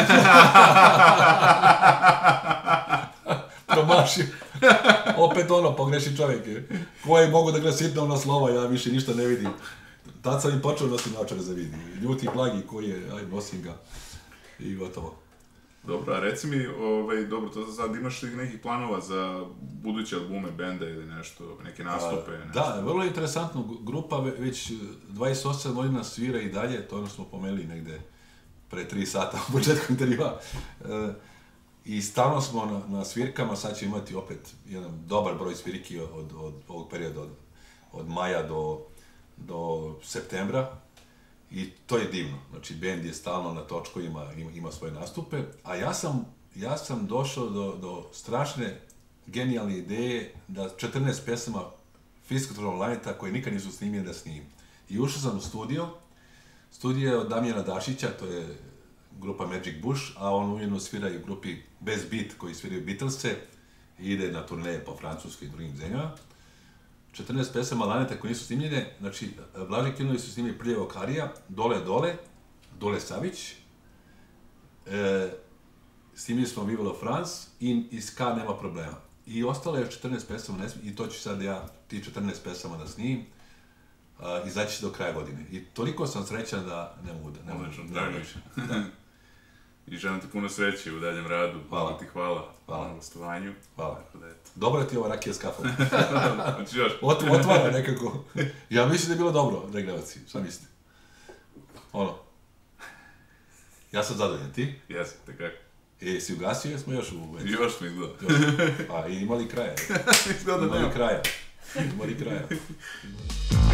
Promašio. Opet ono, pogreši čovjek je. Koji mogu da gleda sitno ono slova, ja više ništa ne vidim. Tad sam im počeo nosim naočare za vidi. Ljuti blagi koji je, aj, nosim ga. I gotovo. Dobro, a reci mi, ovaj, dobro, to sad imaš li nekih planova za buduće albume, benda ili nešto, neke nastupe? A, nešto? Da, vrlo interesantno, grupa već dvadeset osam godina svira i dalje, to ono smo pomenuli negde pre tri sata u početku intervjua. E, I stalno smo na, na svirkama, sad ćemo imati opet jedan dobar broj svirki od, od ovog perioda, od, od maja do, do septembra. I to je divno, znači bend je stalno na točkovima, ima, ima svoje nastupe, a ja sam, ja sam došao do, do strašne, genijalne ideje da četrnaest pesama Fiskotron Lineta koje nikad nisu snimljene da snimim. I ušao sam u studio, studio je od Damjana Dašića, to je grupa Magic Bush, a on ujedno svira i u grupi Bez Beat koji sviraju Beatlese i ide na turneje po Francuskoj i drugim zemljama. četrnaest pesama Laneta koje nisu snimljene, znači Blaži Kilnovi su snimili Prljavo Karija, Dole Dole, Dole Savić, e, snimili smo Vive la France i iz Ska Nema problema. I ostalo je četrnaest pesama, i to ću sad ja, ti četrnaest pesama da snimim, a, izaći će do kraja godine. I toliko sam srećan da ne mogu da, ne mogu da više. I želim ti puno sreće u daljem radu. Hvala. Ti hvala. Hvala. Na gostovanju. Hvala. Dobro je ti ova rakija s kafom. Znači još. Ot, otvara nekako. Ja mislim da je bilo dobro, Dreglevaci. Šta mislite? Ono. Ja sam zadovoljan, ti? Jesam, te kako? E, si ugasio, jesmo još u već? Još smo izgleda. A, i imali kraja. Izgleda da nema. Imali kraja. Imali kraja.